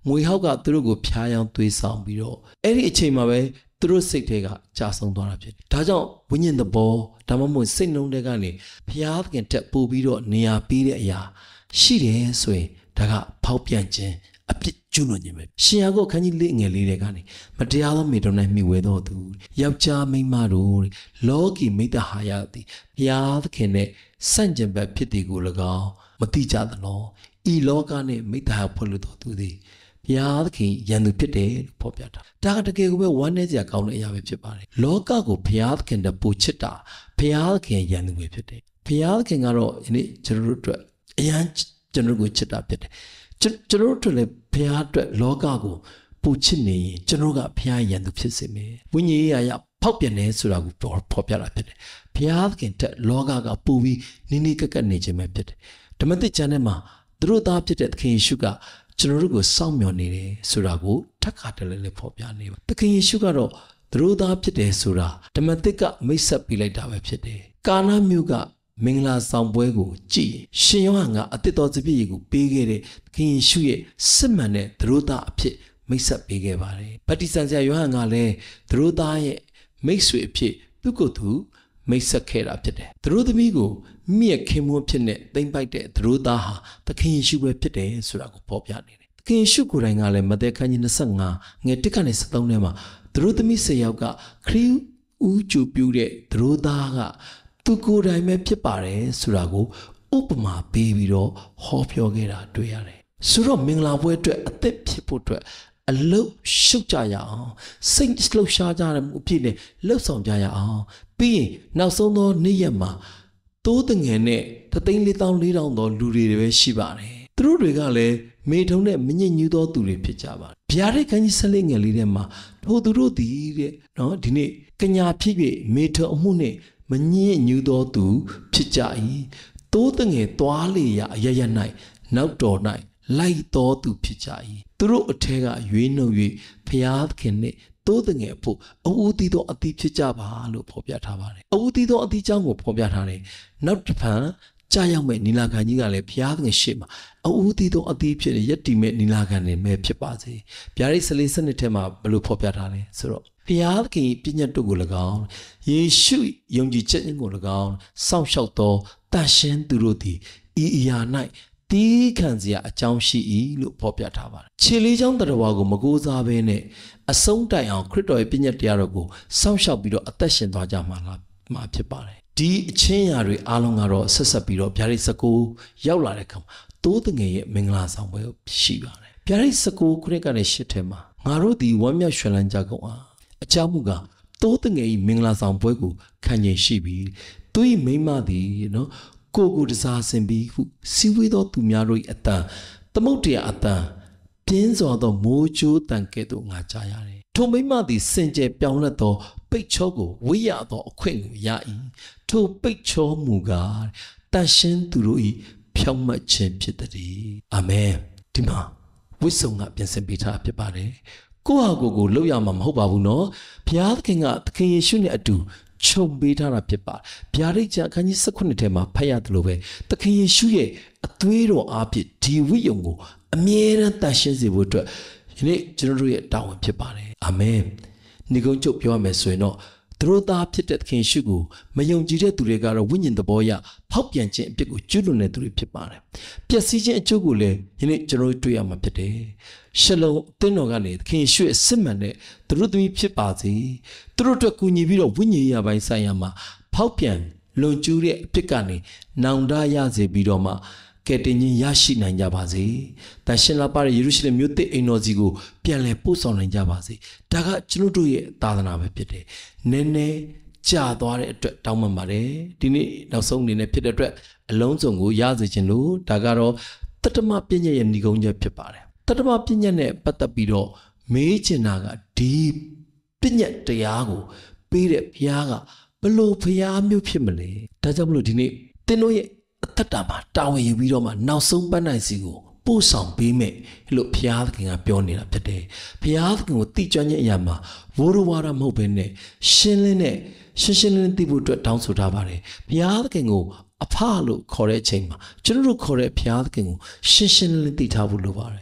A: ငွေဟောက်ကသူတို့ကိုဖျားယောင်းသွေးဆောင်ပြီးတော့အဲ့ဒီအချိန်မှာပဲသူတို့စိတ်ထဲကကြာဆုံးသွားတာဖြစ်တယ်ဒါကြောင့်ဝိညာဉ်သဘောဒါမှမဟုတ်စိတ်နှလုံးထဲကနေဘုရားသခင်တက်ပို့ပြီးတော့နေရာပေးတဲ့အရာရှိတယ်ဆိုရင်ဒါကဖောက်ပြန်ခြင်းအပြစ်ကျူးလွန်ခြင်းပဲရှင်ယာကုပ်ခန်းကြီးလေးငယ်လေးတွေကနေမတရားသောမိတော်၌မိဝဲတော်သူယောက်ျားမိန်းမတို့လောကီမိတ္တဟာယသည်ဘုရားသခင်နဲ့ဆန့်ကျင်ဘက်ဖြစ်သည်ကို၎င်းမတိကြသလောဤလောကနဲ့မိတ္တဟာဖွဲ့လို့တော်သူသည်ဘုရားသခင်ယံသူဖြစ်တယ်လို့ဖော်ပြတာဒါကတကယ်ကိုပဲဝမ်းနည်းစရာကောင်းတဲ့အရာပဲဖြစ်ပါတယ်လောကကိုဘုရားသခင်တပူချစ်တာဘုရားသခင်ယံသူပဲဖြစ်တယ်ဘုရားသခင်ကတော့ယနေ့ကျွန်တော်တို့အတွက်အရန်ကျွန်တော်ကိုချစ်တာဖြစ်တယ်ကျွန်တော်တို့လည်းဘုရားအတွက်လောကကိုပူချစ်နေရင်ကျွန်တော်ကဘုရားယံသူဖြစ်စေမယ်ဝိညာဉ်ရေးအရာဖောက်ပြန်နေဆိုတာကိုဖော်ပြတာဖြစ်တယ်ဘုရားသခင်တက်လောကကပူပြီးနိနိကက်ကက်နေခြင်းပဲဖြစ်တယ်ဓမ္မသစ်ကျမ်းထဲမှာသူတို့သားဖြစ်တဲ့သခင်ယေရှုကကျွန်တော်တို့ကိုစောင့်မျှော်နေတယ်ဆိုတာကိုထပ်ခါတလဲလဲဖော်ပြနေပါသခင်ယေရှုကတော့သူတို့သားဖြစ်တယ်ဆိုတာဓမ္မသစ်ကမိတ်ဆက်ပေးလိုက်တာပဲဖြစ်တယ်ကာနာမြို့ကမင်္ဂလာဆောင်ပွဲကိုကြည်ရှင်ယောဟန်ကအသစ်တော်စပြည့်ကိုပေးခဲ့တဲ့သခင်ယေရှုရဲ့စစ်မှန်တဲ့သူတို့သားအဖြစ်မိတ်ဆက်ပေးခဲ့ပါတယ်ဗတ္တိဇံဆရာယောဟန်ကလည်းသူတို့သားရဲ့မိတ်ဆွေအဖြစ်သူ့ကိုယ်သူမိတ်ဆက်ခဲ့တာဖြစ်တယ်သူတို့သမီးကိုမြည့်ခင်မွန်းဖြစ်တဲ့တိမ်ပိုက်တဲ့သူတို့သားဟာသခင်ယေရှုပဲဖြစ်တယ်ဆိုတာကိုဖော်ပြနေတယ်သခင်ယေရှုကိုယ်တိုင်ကလည်းမဿဲခန်းကြီးနှစ်ဆယ့်ငါငယ်တစ်ကနေဆယ့်သုံးထဲမှာသူတို့သမီးဆယ်ယောက်ကခရစ်ဦးကျူပြူတဲ့သူတို့သားကသူကိုယ်တိုင်ပဲဖြစ်ပါတယ်ဆိုတာကိုဥပမာပေးပြီးတော့ဟောပြောခဲ့တာတွေ့ရတယ်ဆိုတော့မင်္ဂလာပွဲအတွက်အသက်ဖြစ်ဖို့အတွက်အလုတ်ရှုပ်ကြရအောင်စိတ်လှုပ်ရှားကြတဲ့မှုအဖြစ်နဲ့လှုပ်ဆောင်ကြရအောင်ပြီးရင်နောက်ဆုံးသောနေ့ရက်မှာတိုးတငယ်နဲ့တသိန်းလေးသောင်းလေးတောင်သောလူတွေပဲရှိပါတယ်သူတို့တွေကလည်းမေထုံနဲ့မညစ်ညူးသောသူတွေဖြစ်ကြပါတယ်ဗျာဒိတ်ခန်းကြီးဆက်လေးငယ်လေးထဲမှာထိုသူတို့သည်တဲ့နော်ဒီနေ့ကညာဖြစ်၍မေထုံအမှုနဲ့မညစ်ညူးသောသူဖြစ်ကြ၏တိုးတငယ်သွားလေရအရရ၌နောက်တော်၌လိုက်တော်သူဖြစ်ကြ၏သူတို့အထက်ကရွေးနှုတ်၍ဖျားသခင်နှင့်တိုးတငယ်ဖို့အဝူသီးသောအသီးဖြစ်ကြပါလို့ဖော်ပြထားပါတယ်အဝူသီးသောအသီးကြောင့်ကိုဖော်ပြထားတယ်နောက်တစ်ဖန်ကြာရောက်မဲ့နီလာခံကြီးကလည်းဘုရားသခင်ရှေ့မှာအဝူသီးသောအသီးဖြစ်တဲ့ယက်တီမဲ့နီလာခံနဲ့မဲ့ဖြစ်ပါစေဗျာဒိတ်ဆလေးစနစ်ထဲမှာဘယ်လိုဖော်ပြထားလဲဆိုတော့ဘုရားသခင်ပြည့်ညတ်တို့ကို၎င်းယေရှုယုံကြည်ချက်ကို၎င်းစောင့်ရှောက်သောတန်ရှင်းသူတို့သည်ဤအရာ၌တီးခံစရာအကြောင်းရှိ၏လို့ဖော်ပြထားပါတယ်ခြေလေးချောင်းတရားကိုမကိုးစားဘဲနဲ့အဆုံးတိုင်အောင်ခရစ်တော်ရဲ့ပြည့်ညတ်တရားတော်ကိုစောင့်ရှောက်ပြီးတော့အသက်ရှင်သွားကြမှာလားမှာဖြစ်ပါတယ်ဒီအချင်းရာတွေအားလုံးကတော့ဆက်ဆက်ပြီးတော့ဗျာဒိတ်၁၉ရောက်လာတဲ့အခါမှာတိုးတငယ်ရဲ့မင်္ဂလာဆောင်ပွဲရှိပါတယ်ဗျာဒိတ်၁၉ခုနှစ်ကနေ၈ထဲမှာငါတို့ဒီဝမ်းမြောက်ရွှင်လန်းကြကုန်အားအကြောင်းမူကားတိုးတငယ်၏မင်္ဂလာဆောင်ပွဲကိုခံကျင်ရှိပြီးသူ၏မိန်းမသည်နော်ကိုကိုတစားဆင်ပြီးဟုစီဝေးသောသူများတို့၏အတန်သမုတ်တရားအတန်ပြင်းစွာသောမိုးချိုးတန်ကဲ့သို့ငါကြားရတယ်ထိုမိမသည်စင်ကြယ်ပြောင်းလဲသောပိတ်ချောကိုဝိရသောအခွင့်ကိုရ၏ထိုပိတ်ချောမူကားတန်ရှင်းသူတို့၏ဖြောင့်မတ်ခြင်းဖြစ်သည်အာမင်ဒီမှာဝိဆုံကပြင်ဆင်ပေးထားဖြစ်ပါတယ်ကိုယ့်ဟာကိုယ်ကိုလှုပ်ရမှာမဟုတ်ပါဘူးနော်ဘုရားသခင်ကသခင်ယေရှုနဲ့အတူခြုံပေးထားတာဖြစ်ပါဗျာဒိတ်ကျမ်းအခန်းကြီး၁၉ထဲမှာဖတ်ရတယ်လို့ပဲသခင်ယေရှုရဲ့အသွေးတော်အားဖြင့်ဒီဝိယုံကိုအမြဲတမ်းတန်ရှင်းစေဖို့အတွက်ဒီနေ့ကျွန်တော်တို့ရဲ့တာဝန်ဖြစ်ပါတယ်အာမင်ညီကုန်းချုပ်ပြောရမယ်ဆိုရင်တော့သူတို့သားဖြစ်တဲ့သခင်ယေရှုကိုမယုံကြည်တဲ့သူတွေကတော့ဝိညာဉ်သဘောအရဖောက်ပြန်ခြင်းအပြစ်ကိုကျူးလွန်တဲ့သူတွေဖြစ်ပါတယ်ပျက်စီးခြင်းအကျိုးကိုလည်းဒီနေ့ကျွန်တော်တို့တွေ့ရမှာဖြစ်တယ်ရှလုံအသင်းတော်ကနေသခင်ယေရှုရဲ့စစ်မှန်တဲ့သူတို့သမီးဖြစ်ပါစေသူတို့အတွက်ကူညီပြီးတော့ဝိညာဉ်ရေးပိုင်းဆိုင်ရာမှာဖောက်ပြန်လွန်ကျူးတဲ့အပြစ်ကနေနောင်တရစေပြီးတော့မှကဲတင်ခြင်းရရှိနိုင်ကြပါစေ။တန်ရှင်လာပါတဲ့ယေရုရှလင်မြို့သစ်အိမ်တော်ကြီးကိုပြန်လည်ပို့ဆောင်နိုင်ကြပါစေ။ဒါကကျွန်တော်တို့ရဲ့သာသနာပဲဖြစ်တယ်။နည်းနည်းကြာသွားတဲ့အတွက်တောင်းပန်ပါတယ်။ဒီနေ့နောက်ဆုံးအနေနဲ့ဖြစ်တဲ့အတွက်အလုံးစုံကိုရစေခြင်းလို့ဒါကတော့တတ္တမပညာရဲ့ဏိဂုံးချက်ဖြစ်ပါတယ်။တတ္တမပညာနဲ့ပတ်သက်ပြီးတော့မေးချင်တာကဒီပညာတရားကိုပေးတဲ့ဘုရားကဘလို့ဘုရားမျိုးဖြစ်မလဲ။ဒါကြောင့်မလို့ဒီနေ့သင်တို့ရဲ့အသက်တာမှာတာဝန်ယူပြီးတော့မှနောက်ဆုံးပန်းနိုင်စီကိုပို့ဆောင်ပေးမယ်လို့ဘုရားသခင်ကပြောနေတာဖြစ်တယ်။ဘုရားသခင်ကိုသိကျွမ်းခြင်းအရာမှာဝိုးရဝါဒမဟုတ်ဘဲနဲ့ရှင်းလင်းတဲ့ရှင်းရှင်းလင်းလင်းသိဖို့အတွက်တောင်းဆိုထားပါတယ်။ဘုရားသခင်ကိုအဖလို့ခေါ်တဲ့အချိန်မှာကျွန်တော်တို့ခေါ်တဲ့ဘုရားသခင်ကိုရှင်းရှင်းလင်းလင်းသိထားဖို့လိုပါတယ်။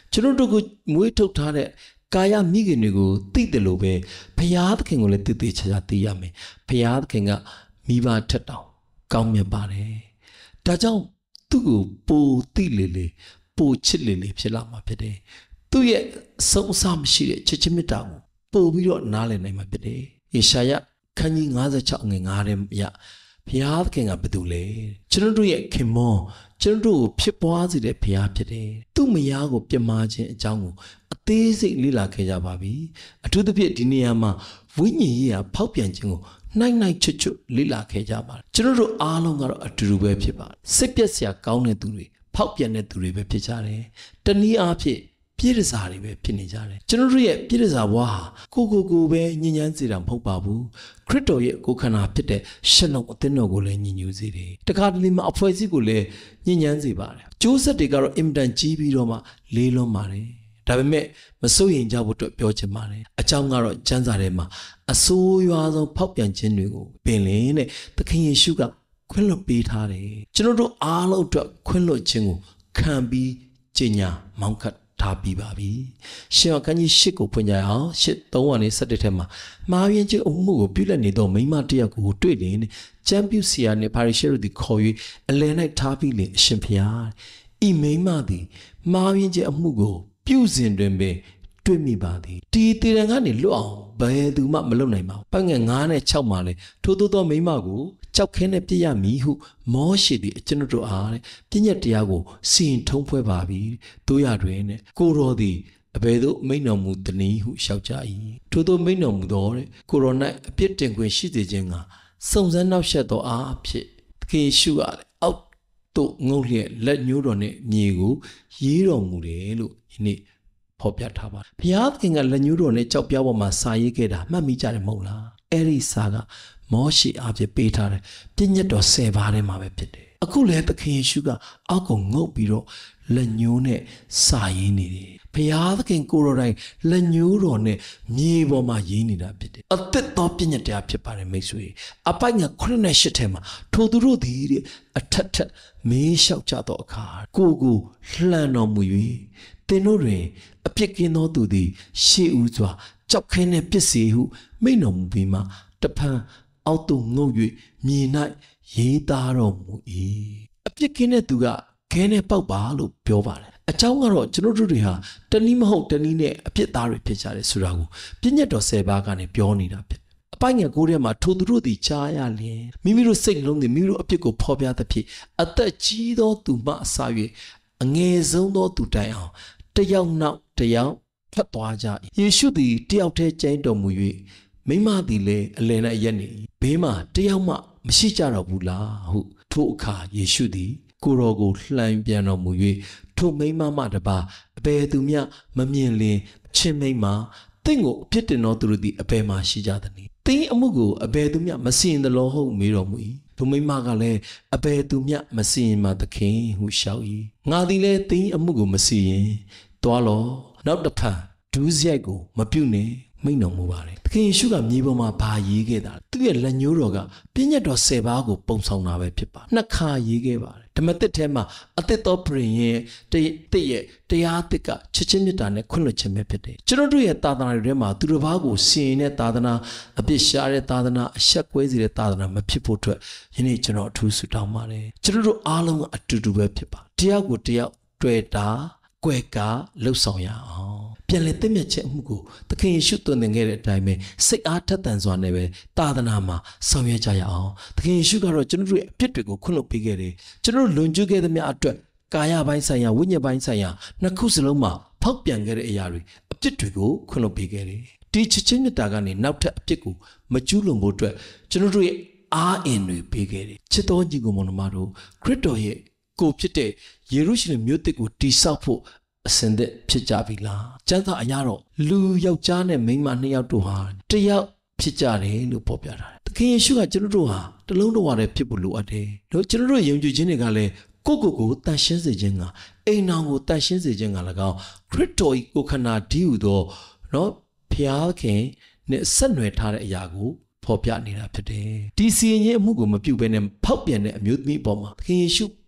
A: ကျွန်တော်တို့ကိုမွေးထုတ်ထားတဲ့ကာယမိခင်တွေကိုသိတယ်လို့ပဲဘုရားသခင်ကိုလည်းသိသိချာချာသိရမယ်ဘုရားသခင်ကမိဘထက်တောင်ကောင်းမြတ်ပါတယ်ဒါကြောင့်သူ့ကိုပိုသိလေလေပိုချစ်လေလေဖြစ်လာမှာဖြစ်တယ်သူ့ရဲ့ဆုံးအစမရှိတဲ့ချစ်ချင်းမေတ္တာကိုပို့ပြီးတော့နားလည်နိုင်မှာဖြစ်တယ်ယေရှာယခန်းကြီးfifty-sixငွေfiveထဲမှာဘုရားသခင်ကဘယ်သူလဲကျွန်တော်တို့ရဲ့ခင်မောကျွန်တော်တို့ကိုဖြစ်ပွားစေတဲ့ဘုရားဖြစ်တယ်သူ့မယားကိုပြမခြင်းအကြောင်းကိုအသေးစိတ်လေ့လာခဲ့ကြပါပြီအထူးသဖြင့်ဒီနေရာမှာဝိညာဉ်ရေးရာဖောက်ပြန်ခြင်းကိုနိုင်နိုင်ချွတ်ချွတ်လေ့လာခဲ့ကြပါတယ်ကျွန်တော်တို့အားလုံးကတော့အတူတူပဲဖြစ်ပါတယ်စိတ်ပြက်စရာကောင်းတဲ့သူတွေဖောက်ပြန်တဲ့သူတွေပဲဖြစ်ကြတယ်တနည်းအားဖြင့်ပြည့်တစားတွေပဲဖြစ်နေကြတယ်ကျွန်တော်တို့ရဲ့ပြည့်တစားဘဝဟာကိုကိုကိုပဲညဉ့်ညမ်းစေတာမဟုတ်ပါဘူးခရစ်တော်ရဲ့ကိုယ်ခန္ဓာဖြစ်တဲ့ရှလုံးအသင်းတော်ကိုလည်းညဉ့်ညူးစေတယ်တခါတလေမှာအဖွဲ့အစည်းကိုလည်းညဉ့်ညမ်းစေပါတယ်ကျိုးဆက်တွေကတော့အင်မတန်ကြီးပြီးတော့မှလေးလွန်ပါတယ်ဒါပေမဲ့မစိုးရင်ကြဖို့အတွက်ပြောချင်ပါတယ်အကြောင်းကတော့ကျမ်းစာထဲမှာအဆိုးရွားဆုံးဖောက်ပြန်ခြင်းတွေကိုပင်လင်းတဲ့သခင်ယေရှုကခွင့်လွှတ်ပေးထားတယ်ကျွန်တော်တို့အားလုံးအတွက်ခွင့်လွှတ်ခြင်းကိုခံပြီးကျင့်ညာမောင်းခတ်ထားပြီးပါပြီရှင်အခန်းကြီးeightကိုဖွင့်ကြအောင်eight three seventeenထဲမှာမှားယွင်းခြင်းအမှုကိုပြုလက်နေသောမိန်းမတစ်ယောက်ကိုတွေ့လင်ကျမ်းပြုဆရာနှင့်ပါရီရှဲတို့သည်ခေါ်၍အလယ်၌ထားပြီးလင်အရှင်ဖျားဤမိန်းမသည်မှားယွင်းခြင်းအမှုကိုပြုစဉ်တွင်ပင်တွေ့မိပါသည်ဒီတေရန်ကနေလွတ်အောင်ဘယ်သူမှမလုပ်နိုင်ပါဘူးပတ်ငယ်nineနဲ့sixမှာလေထိုးထိုးသောမိန်းမကိုကြောက်ခဲနဲ့ပြည့်ရမည်ဟုမောရှေသည်အကျွန်ုပ်တို့အားတဲ့ပြည့်ညက်တရားကိုစီရင်ထုံးဖွဲ့ပါပြီတို့ရတွင်နဲ့ကိုတော်သည်အဘယ်သို့မိန်တော်မူသနည်းဟုလျှောက်ကြ၏ထို့သောမိန်တော်မူသောတဲ့ကိုတော်၌အပြစ်တင်ခွင့်ရှိစေခြင်းကစုံစမ်းနောက်ဆက်သောအားဖြင့်သခင်ယေရှုကလည်းအောက်သို့ငုံလျက်လက်ညှိုးတော်နှင့်မြေကိုရေးတော်မူတယ်လို့ဒီနေ့ဖော်ပြထားပါဘုရားသခင်ကလက်ညှိုးတော်နဲ့ကြောက်ပြားပေါ်မှာစာရေးခဲ့တာမှတ်မိကြတယ်မဟုတ်လားအဲ့ဒီစာကမောရှေအဖြစ်ပေးထားတယ်ပြည့်ညတ်တော်tenပါးထဲမှာပဲဖြစ်တယ်အခုလည်းသခင်ယေရှုကအောက်ကိုငုတ်ပြီးတော့လက်ညှိုးနဲ့စာရေးနေတယ်ဘုရားသခင်ကိုယ်တော်တိုင်လက်ညှိုးတော်နဲ့မြေပေါ်မှာရေးနေတာဖြစ်တယ်အသက်တော်ပြည့်ညတ်တရားဖြစ်ပါတယ်မိတ်ဆွေအပိုက်ငါnineနဲ့eightထဲမှာထိုသူတို့သည်တဲ့အထက်ထက်မေးလျှောက်ကြသောအခါကိုကိုလှန်တော်မူ၍သင်တို့တွင်အပြစ်ကင်းသောသူသည်ရှေ့ဦးစွာကြောက်ခဲနှင့်ပစ်စေဟုမိန့်တော်မူပြီးမှတဖန်အောက်သို့ငုံ၍မြေ၌ရေးသားတော်မူ၏အပြစ်ကင်းတဲ့သူကခဲနဲ့ပေါက်ပါလို့ပြောပါတယ်အကြောင်းကတော့ကျွန်တော်တို့တွေဟာတနည်းမဟုတ်တနည်းနဲ့အပြစ်သားတွေဖြစ်ကြတယ်ဆိုတာကိုပြည့်ညတ်တော်tenပါးကနေပြောနေတာဖြစ်အပိုင်ငယ်ကိုထဲမှာထိုသူတို့သည်ကြားရလျင်မိမိတို့စိတ်လုံးသည်မိမိတို့အပြစ်ကိုဖော်ပြသဖြင့်အသက်ကြီးသောသူမှအစ၍အငယ်ဆုံးသောသူတိုင်အောင်တယောက်နောက်တယောက်ထွက်သွားကြ၏ယေရှုသည်တယောက်တည်းကျမ်းတော်မူ၍မိမသည်လည်းအလယ်၌ရက်နေ၏ဘေးမှာတယောက်မှမရှိကြတော့ဘူးလားဟုထိုအခါယေရှုသည်ကိုယ်တော်ကိုလှန်ပြန်တော်မူ၍ထိုမိမမှတပါအဘယ်သူမျှမမြင်လင်ချင်းမိမတင့်ကိုအပြစ်တင်တော်သူတို့သည်အဘယ်မှရှိကြသနည်းတင်းအမှုကိုအဘယ်သူမျှမစီရင်သလိုဟုတ်မေးတော်မူ၏ထိုမိမကလည်းအဘယ်သူမျှမစီရင်မှသခင်ဟုလျှောက်၏ငါသည်လည်းတင်းအမှုကိုမစီရင်သွားလောနောက်တစ်ဖန်ဒူးစရိုက်ကိုမပြုတ်နဲ့မိန့်တော်မူပါတယ်သခင်ယေရှုကမြေပေါ်မှာဘာရေးခဲ့တာသူ့ရဲ့လက်ညှိုးတော်ကပြည့်ညတ်တော်tenပါးကိုပုံဆောင်တာပဲဖြစ်ပါနှစ်ခါရေးခဲ့ပါတယ်ဓမ္မသစ်ထဲမှာအသစ်တော်ပရင်ရဲ့တည့်ရဲ့တရားသစ်ကချစ်ချင်းမြတ်တာနဲ့ခွင့်လွှတ်ခြင်းပဲဖြစ်တယ်ကျွန်တော်တို့ရဲ့သာသနာတွေထဲမှာသူတစ်ပါးကိုစီရင်တဲ့သာသနာအပြစ်ရှားတဲ့သာသနာအဆက်ကွဲစေတဲ့သာသနာမဖြစ်ဖို့အတွက်ယနေ့ကျွန်တော်အထူးဆုတောင်းပါတယ်ကျွန်တော်တို့အားလုံးကအတူတူပဲဖြစ်ပါတယောက်ကိုတယောက်တွေ့တာကွယ်ကလှုပ်ဆောင်ရအောင်ပြန်လည်သိမြတ်ခြင်းအမှုကိုသခင်ယေရှုသွန်သင်ခဲ့တဲ့အတိုင်းပဲစိတ်အားထက်သန်စွာနဲ့ပဲသာသနာမှာဆောင်ရွက်ကြရအောင်သခင်ယေရှုကတော့ကျွန်တော်တို့ရဲ့အပြစ်တွေကိုခွင့်လွှတ်ပေးခဲ့တယ်ကျွန်တော်တို့လွန်ကျူးခဲ့သမျှအတွက်ကာယပိုင်းဆိုင်ရာဝိညာဉ်ပိုင်းဆိုင်ရာနှစ်ခုစလုံးမှာဖောက်ပြန်ခဲ့တဲ့အရာတွေအပြစ်တွေကိုခွင့်လွှတ်ပေးခဲ့တယ်ဒီချစ်ချင်းမြတ်တာကနေနောက်ထပ်အပြစ်ကိုမကျူးလွန်ဖို့အတွက်ကျွန်တော်တို့ရဲ့အားအင်တွေပေးခဲ့တယ်ချစ်တော်ညီကိုမောင်နှမတို့ခရစ်တော်ရဲ့ကိုဖြစ်တဲ့ယေရုရှလင်မြို့သစ်ကိုတည်ဆောက်ဖို့အစင်သက်ဖြစ်ကြပြီလားကျမ်းစာအရတော့လူယောက်ျားနဲ့မိန်းမနှစ်ယောက်တို့ဟာတယောက်ဖြစ်ကြတယ်လို့ဖော်ပြထားတယ်သခင်ယေရှုကကျွန်တော်တို့ဟာတလုံးတော်ဝါတဲ့ဖြစ်ဖို့လိုအပ်တယ်လို့ကျွန်တော်တို့ယုံကြည်ခြင်းတွေကလည်းကိုယ့်ကိုယ်ကိုတန်ရှင်းစေခြင်းကအိမ်တော်ကိုတန်ရှင်းစေခြင်းက၎င်းခရစ်တော်၏ကိုယ်ခန္ဓာတည်ဟူသောနော်ဖျားခင်နဲ့ဆက်နွယ်ထားတဲ့အရာကိုဖော်ပြနေတာဖြစ်တယ်ဒီစီရင်ခြင်းအမှုကိုမပြုတ်ဘဲနဲ့ဖောက်ပြန်တဲ့အမျိုးသမီးအပေါ်မှာသခင်ယေရှု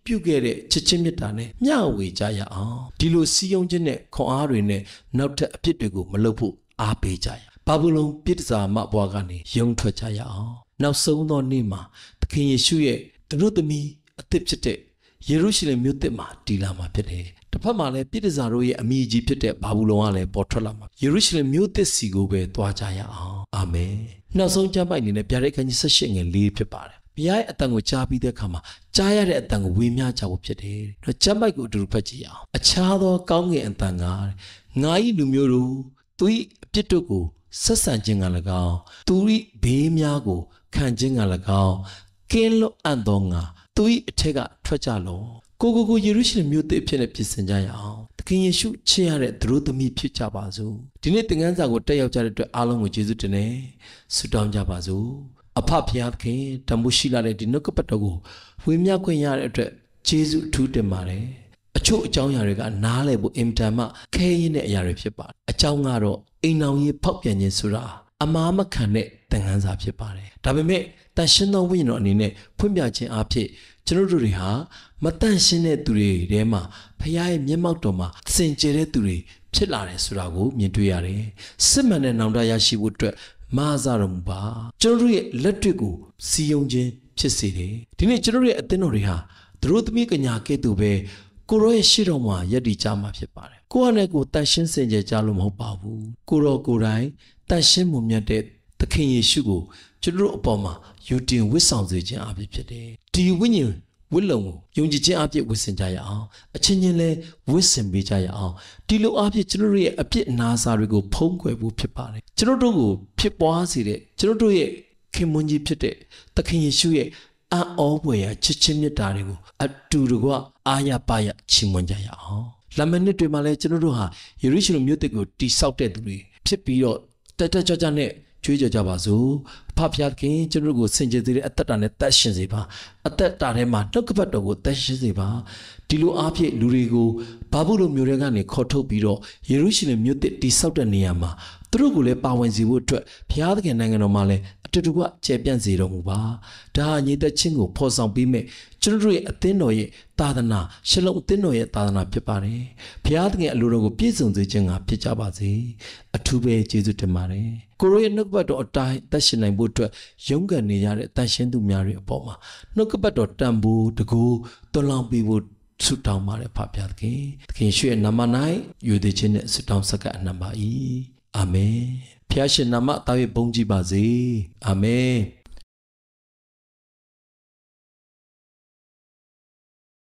A: ပြုခဲ့တဲ့ချစ်ချင်းမြတ်တာနဲ့မျှဝေကြရအောင်ဒီလိုစီယုံခြင်းနဲ့ခွန်အားတွေနဲ့နောက်ထပ်အဖြစ်တွေကိုမလုပ်ဖို့အားပေးကြရဘာဘူးလုံးပြစ်စာမဘွားကနေယုံထွက်ကြရအောင်နောက်ဆုံးသောနေ့မှာသခင်ယေရှုရဲ့သူတို့သမီးအသစ်ဖြစ်တဲ့ယေရုရှလင်မြို့သစ်မှာတည်လာမှာဖြစ်တယ်တစ်ဖက်မှာလည်းပြစ်စာတို့ရဲ့အမိကြီးဖြစ်တဲ့ဘာဘူးလုံးကလည်းပေါ်ထွက်လာမှာယေရုရှလင်မြို့သစ်စီကိုပဲသွားကြရအောင်အာမင်နောက်ဆုံးကျမ်းပိုက်အနေနဲ့ဗျာဒိတ်ခန်းကြီး၁၈ငယ်၄ဖြစ်ပါတယ်ဘုရားရဲ့အတန်ကိုကြားပြီးတဲ့အခါမှာကြားရတဲ့အတန်ကိုဝေမျှကြဖို့ဖြစ်တယ်။တော့ကျမ်းပိုက်ကိုအတူတူဖတ်ကြည့်အောင်။အခြားသောကောင်းကင်အတန်ကငါ၏လူမျိုးတို့သူ၏အပြစ်တို့ကိုဆက်ဆံခြင်းက၎င်းသူ၏ဘေးများကိုခံခြင်းက၎င်းကင်းလွတ်အံ့သောငါသူ၏အထက်ကထွက်ကြလော့။ကိုကိုကိုယေရုရှလင်မြို့သစ်ဖြစ်နေပြင်ဆင်ကြရအောင်။သခင်ယေရှုချစ်ရတဲ့သူတို့သမီးဖြစ်ကြပါစို့။ဒီနေ့သင်ခန်းစာကိုတက်ရောက်ကြတဲ့အတွက်အားလုံးကိုကျေးဇူးတင်နေဆုတောင်းကြပါစို့။အဖဖျားသခင်တမှုရှိလာတဲ့ဒီနှုတ်ကပတ်တော်ကိုဝေမျှခွင့်ရတဲ့အတွက်ကျေးဇူးအထူးတင်ပါတယ်အချို့အကြောင်းအရာတွေကနားလည်ဖို့အင်တန်မှခဲရင်တဲ့အရာတွေဖြစ်ပါတယ်အကြောင်းကတော့အိမ်အောင်ရေးဖောက်ပြန်ခြင်းဆိုတာအမားမခံတဲ့သင်ခန်းစာဖြစ်ပါတယ်ဒါပေမဲ့တန်ရှင်းသောဝိညာဉ်တော်အနေနဲ့ဖွင့်ပြခြင်းအဖြစ်ကျွန်တော်တို့တွေဟာမတန်ရှင်းတဲ့သူတွေထဲမှာဖခင်ရဲ့မျက်မှောက်တော်မှာစင်ကြယ်တဲ့သူတွေဖြစ်လာတယ်ဆိုတာကိုမြင်တွေ့ရတယ်စစ်မှန်တဲ့နောင်တရရှိဖို့အတွက်မာစားတော်မူပါကျွန်တော်တို့ရဲ့လက်တွေကိုစီယုံခြင်းဖြစ်စေတယ်ဒီနေ့ကျွန်တော်တို့ရဲ့အသင်းတော်တွေဟာသူတို့သမီးကညာကဲ့သို့ပဲကိုရောရဲ့ရှေ့တော်မှာယက်တည်ကြမှာဖြစ်ပါတယ်ကိုယ့်အနေကိုတန်ရှင်းစင်ကြယ်ကြလို့မဟုတ်ပါဘူးကိုရောကိုယ်တိုင်တန်ရှင်းမှုမြတ်တဲ့သခင်ယေရှုကိုကျွန်တော်တို့အပေါ်မှာယူတင်ဝတ်ဆောင်စေခြင်းအဖြစ်ဖြစ်တယ်ဒီဝိညာဉ်ဝိလုံကိုယုံကြည်ခြင်းအဖြစ်ဝတ်ဆင်ကြရအောင်အချင်းချင်းလဲဝတ်ဆင်ပေးကြရအောင်ဒီလိုအဖြစ်ကျွန်တော်တို့ရဲ့အပြစ်အနာစာတွေကိုဖုံးကွယ်ဖို့ဖြစ်ပါတယ်ကျွန်တော်တို့ကိုဖြစ်ပွားစေတဲ့ကျွန်တော်တို့ရဲ့ခင်မွန်းကြီးဖြစ်တဲ့သခင်ယေရှုရဲ့အံ့ဩဖွယ်ရာချစ်ချင်းမြတ်တာတွေကိုအတူတကွအာရပါရချီးမွမ်းကြရအောင်လမ်းမနစ်တွေမှာလဲကျွန်တော်တို့ဟာယေရုရှလင်မြို့သစ်ကိုတိဆောက်တဲ့သူတွေဖြစ်ပြီးတော့တက်တက်ကြွကြွနဲ့ကြွေးကြော်ကြပါစို့ဖဖျားခင်ကျွန်တော်တို့ကိုဆင်ခြင်စေတဲ့အသက်တာနဲ့တက်ရှင်စေပါအသက်တာထဲမှာနှုတ်ကပတ်တော်ကိုတက်ရှင်စေပါဒီလိုအားဖြင့်လူတွေကိုဘာဘူးလိုမျိုးတွေကနေခေါ်ထုတ်ပြီးတော့ယေရုရှလင်မြို့သစ်တိဆောက်တဲ့နေရာမှာသူတို့ကိုလည်းပါဝင်စေဖို့အတွက်ဘုရားသခင်နိုင်ငံတော်မှာလည်းအတူတူကကျေပြန့်စေတော်မူပါဒါဟာညီသက်ချင်းကိုဖော်ဆောင်ပေးမဲ့ကျွန်တော်တို့ရဲ့အသင်းတော်ရဲ့သာသနာရှလုံးအသင်းတော်ရဲ့သာသနာဖြစ်ပါတယ်ဘုရားသခင်အလိုတော်ကိုပြည့်စုံစေခြင်းကဖြစ်ကြပါစေအထူးပဲကျေးဇူးတင်ပါတယ်ကိုရောရဲ့နှုတ်ကပတ်တော်အတိုင်းသက်ရှင်နိုင်ဖို့အတွက်ရုန်းကန်နေရတဲ့တန်ရှင်းသူများတွေအပေါ်မှာနှုတ်ကပတ်တော်တန်ဖိုးတကူတော်လောင်ပေးဖို့ဆုတောင်းပါတယ်ဖခင်သခင်သခင်ရွှေနာမ၌ယူသည်ချင်းနဲ့ဆုတောင်းဆက်ကအနံပါ၏အာမင်ဖျားရှင်နာမသားရဲ့ဘုန်းကြီးပါစေအာမင်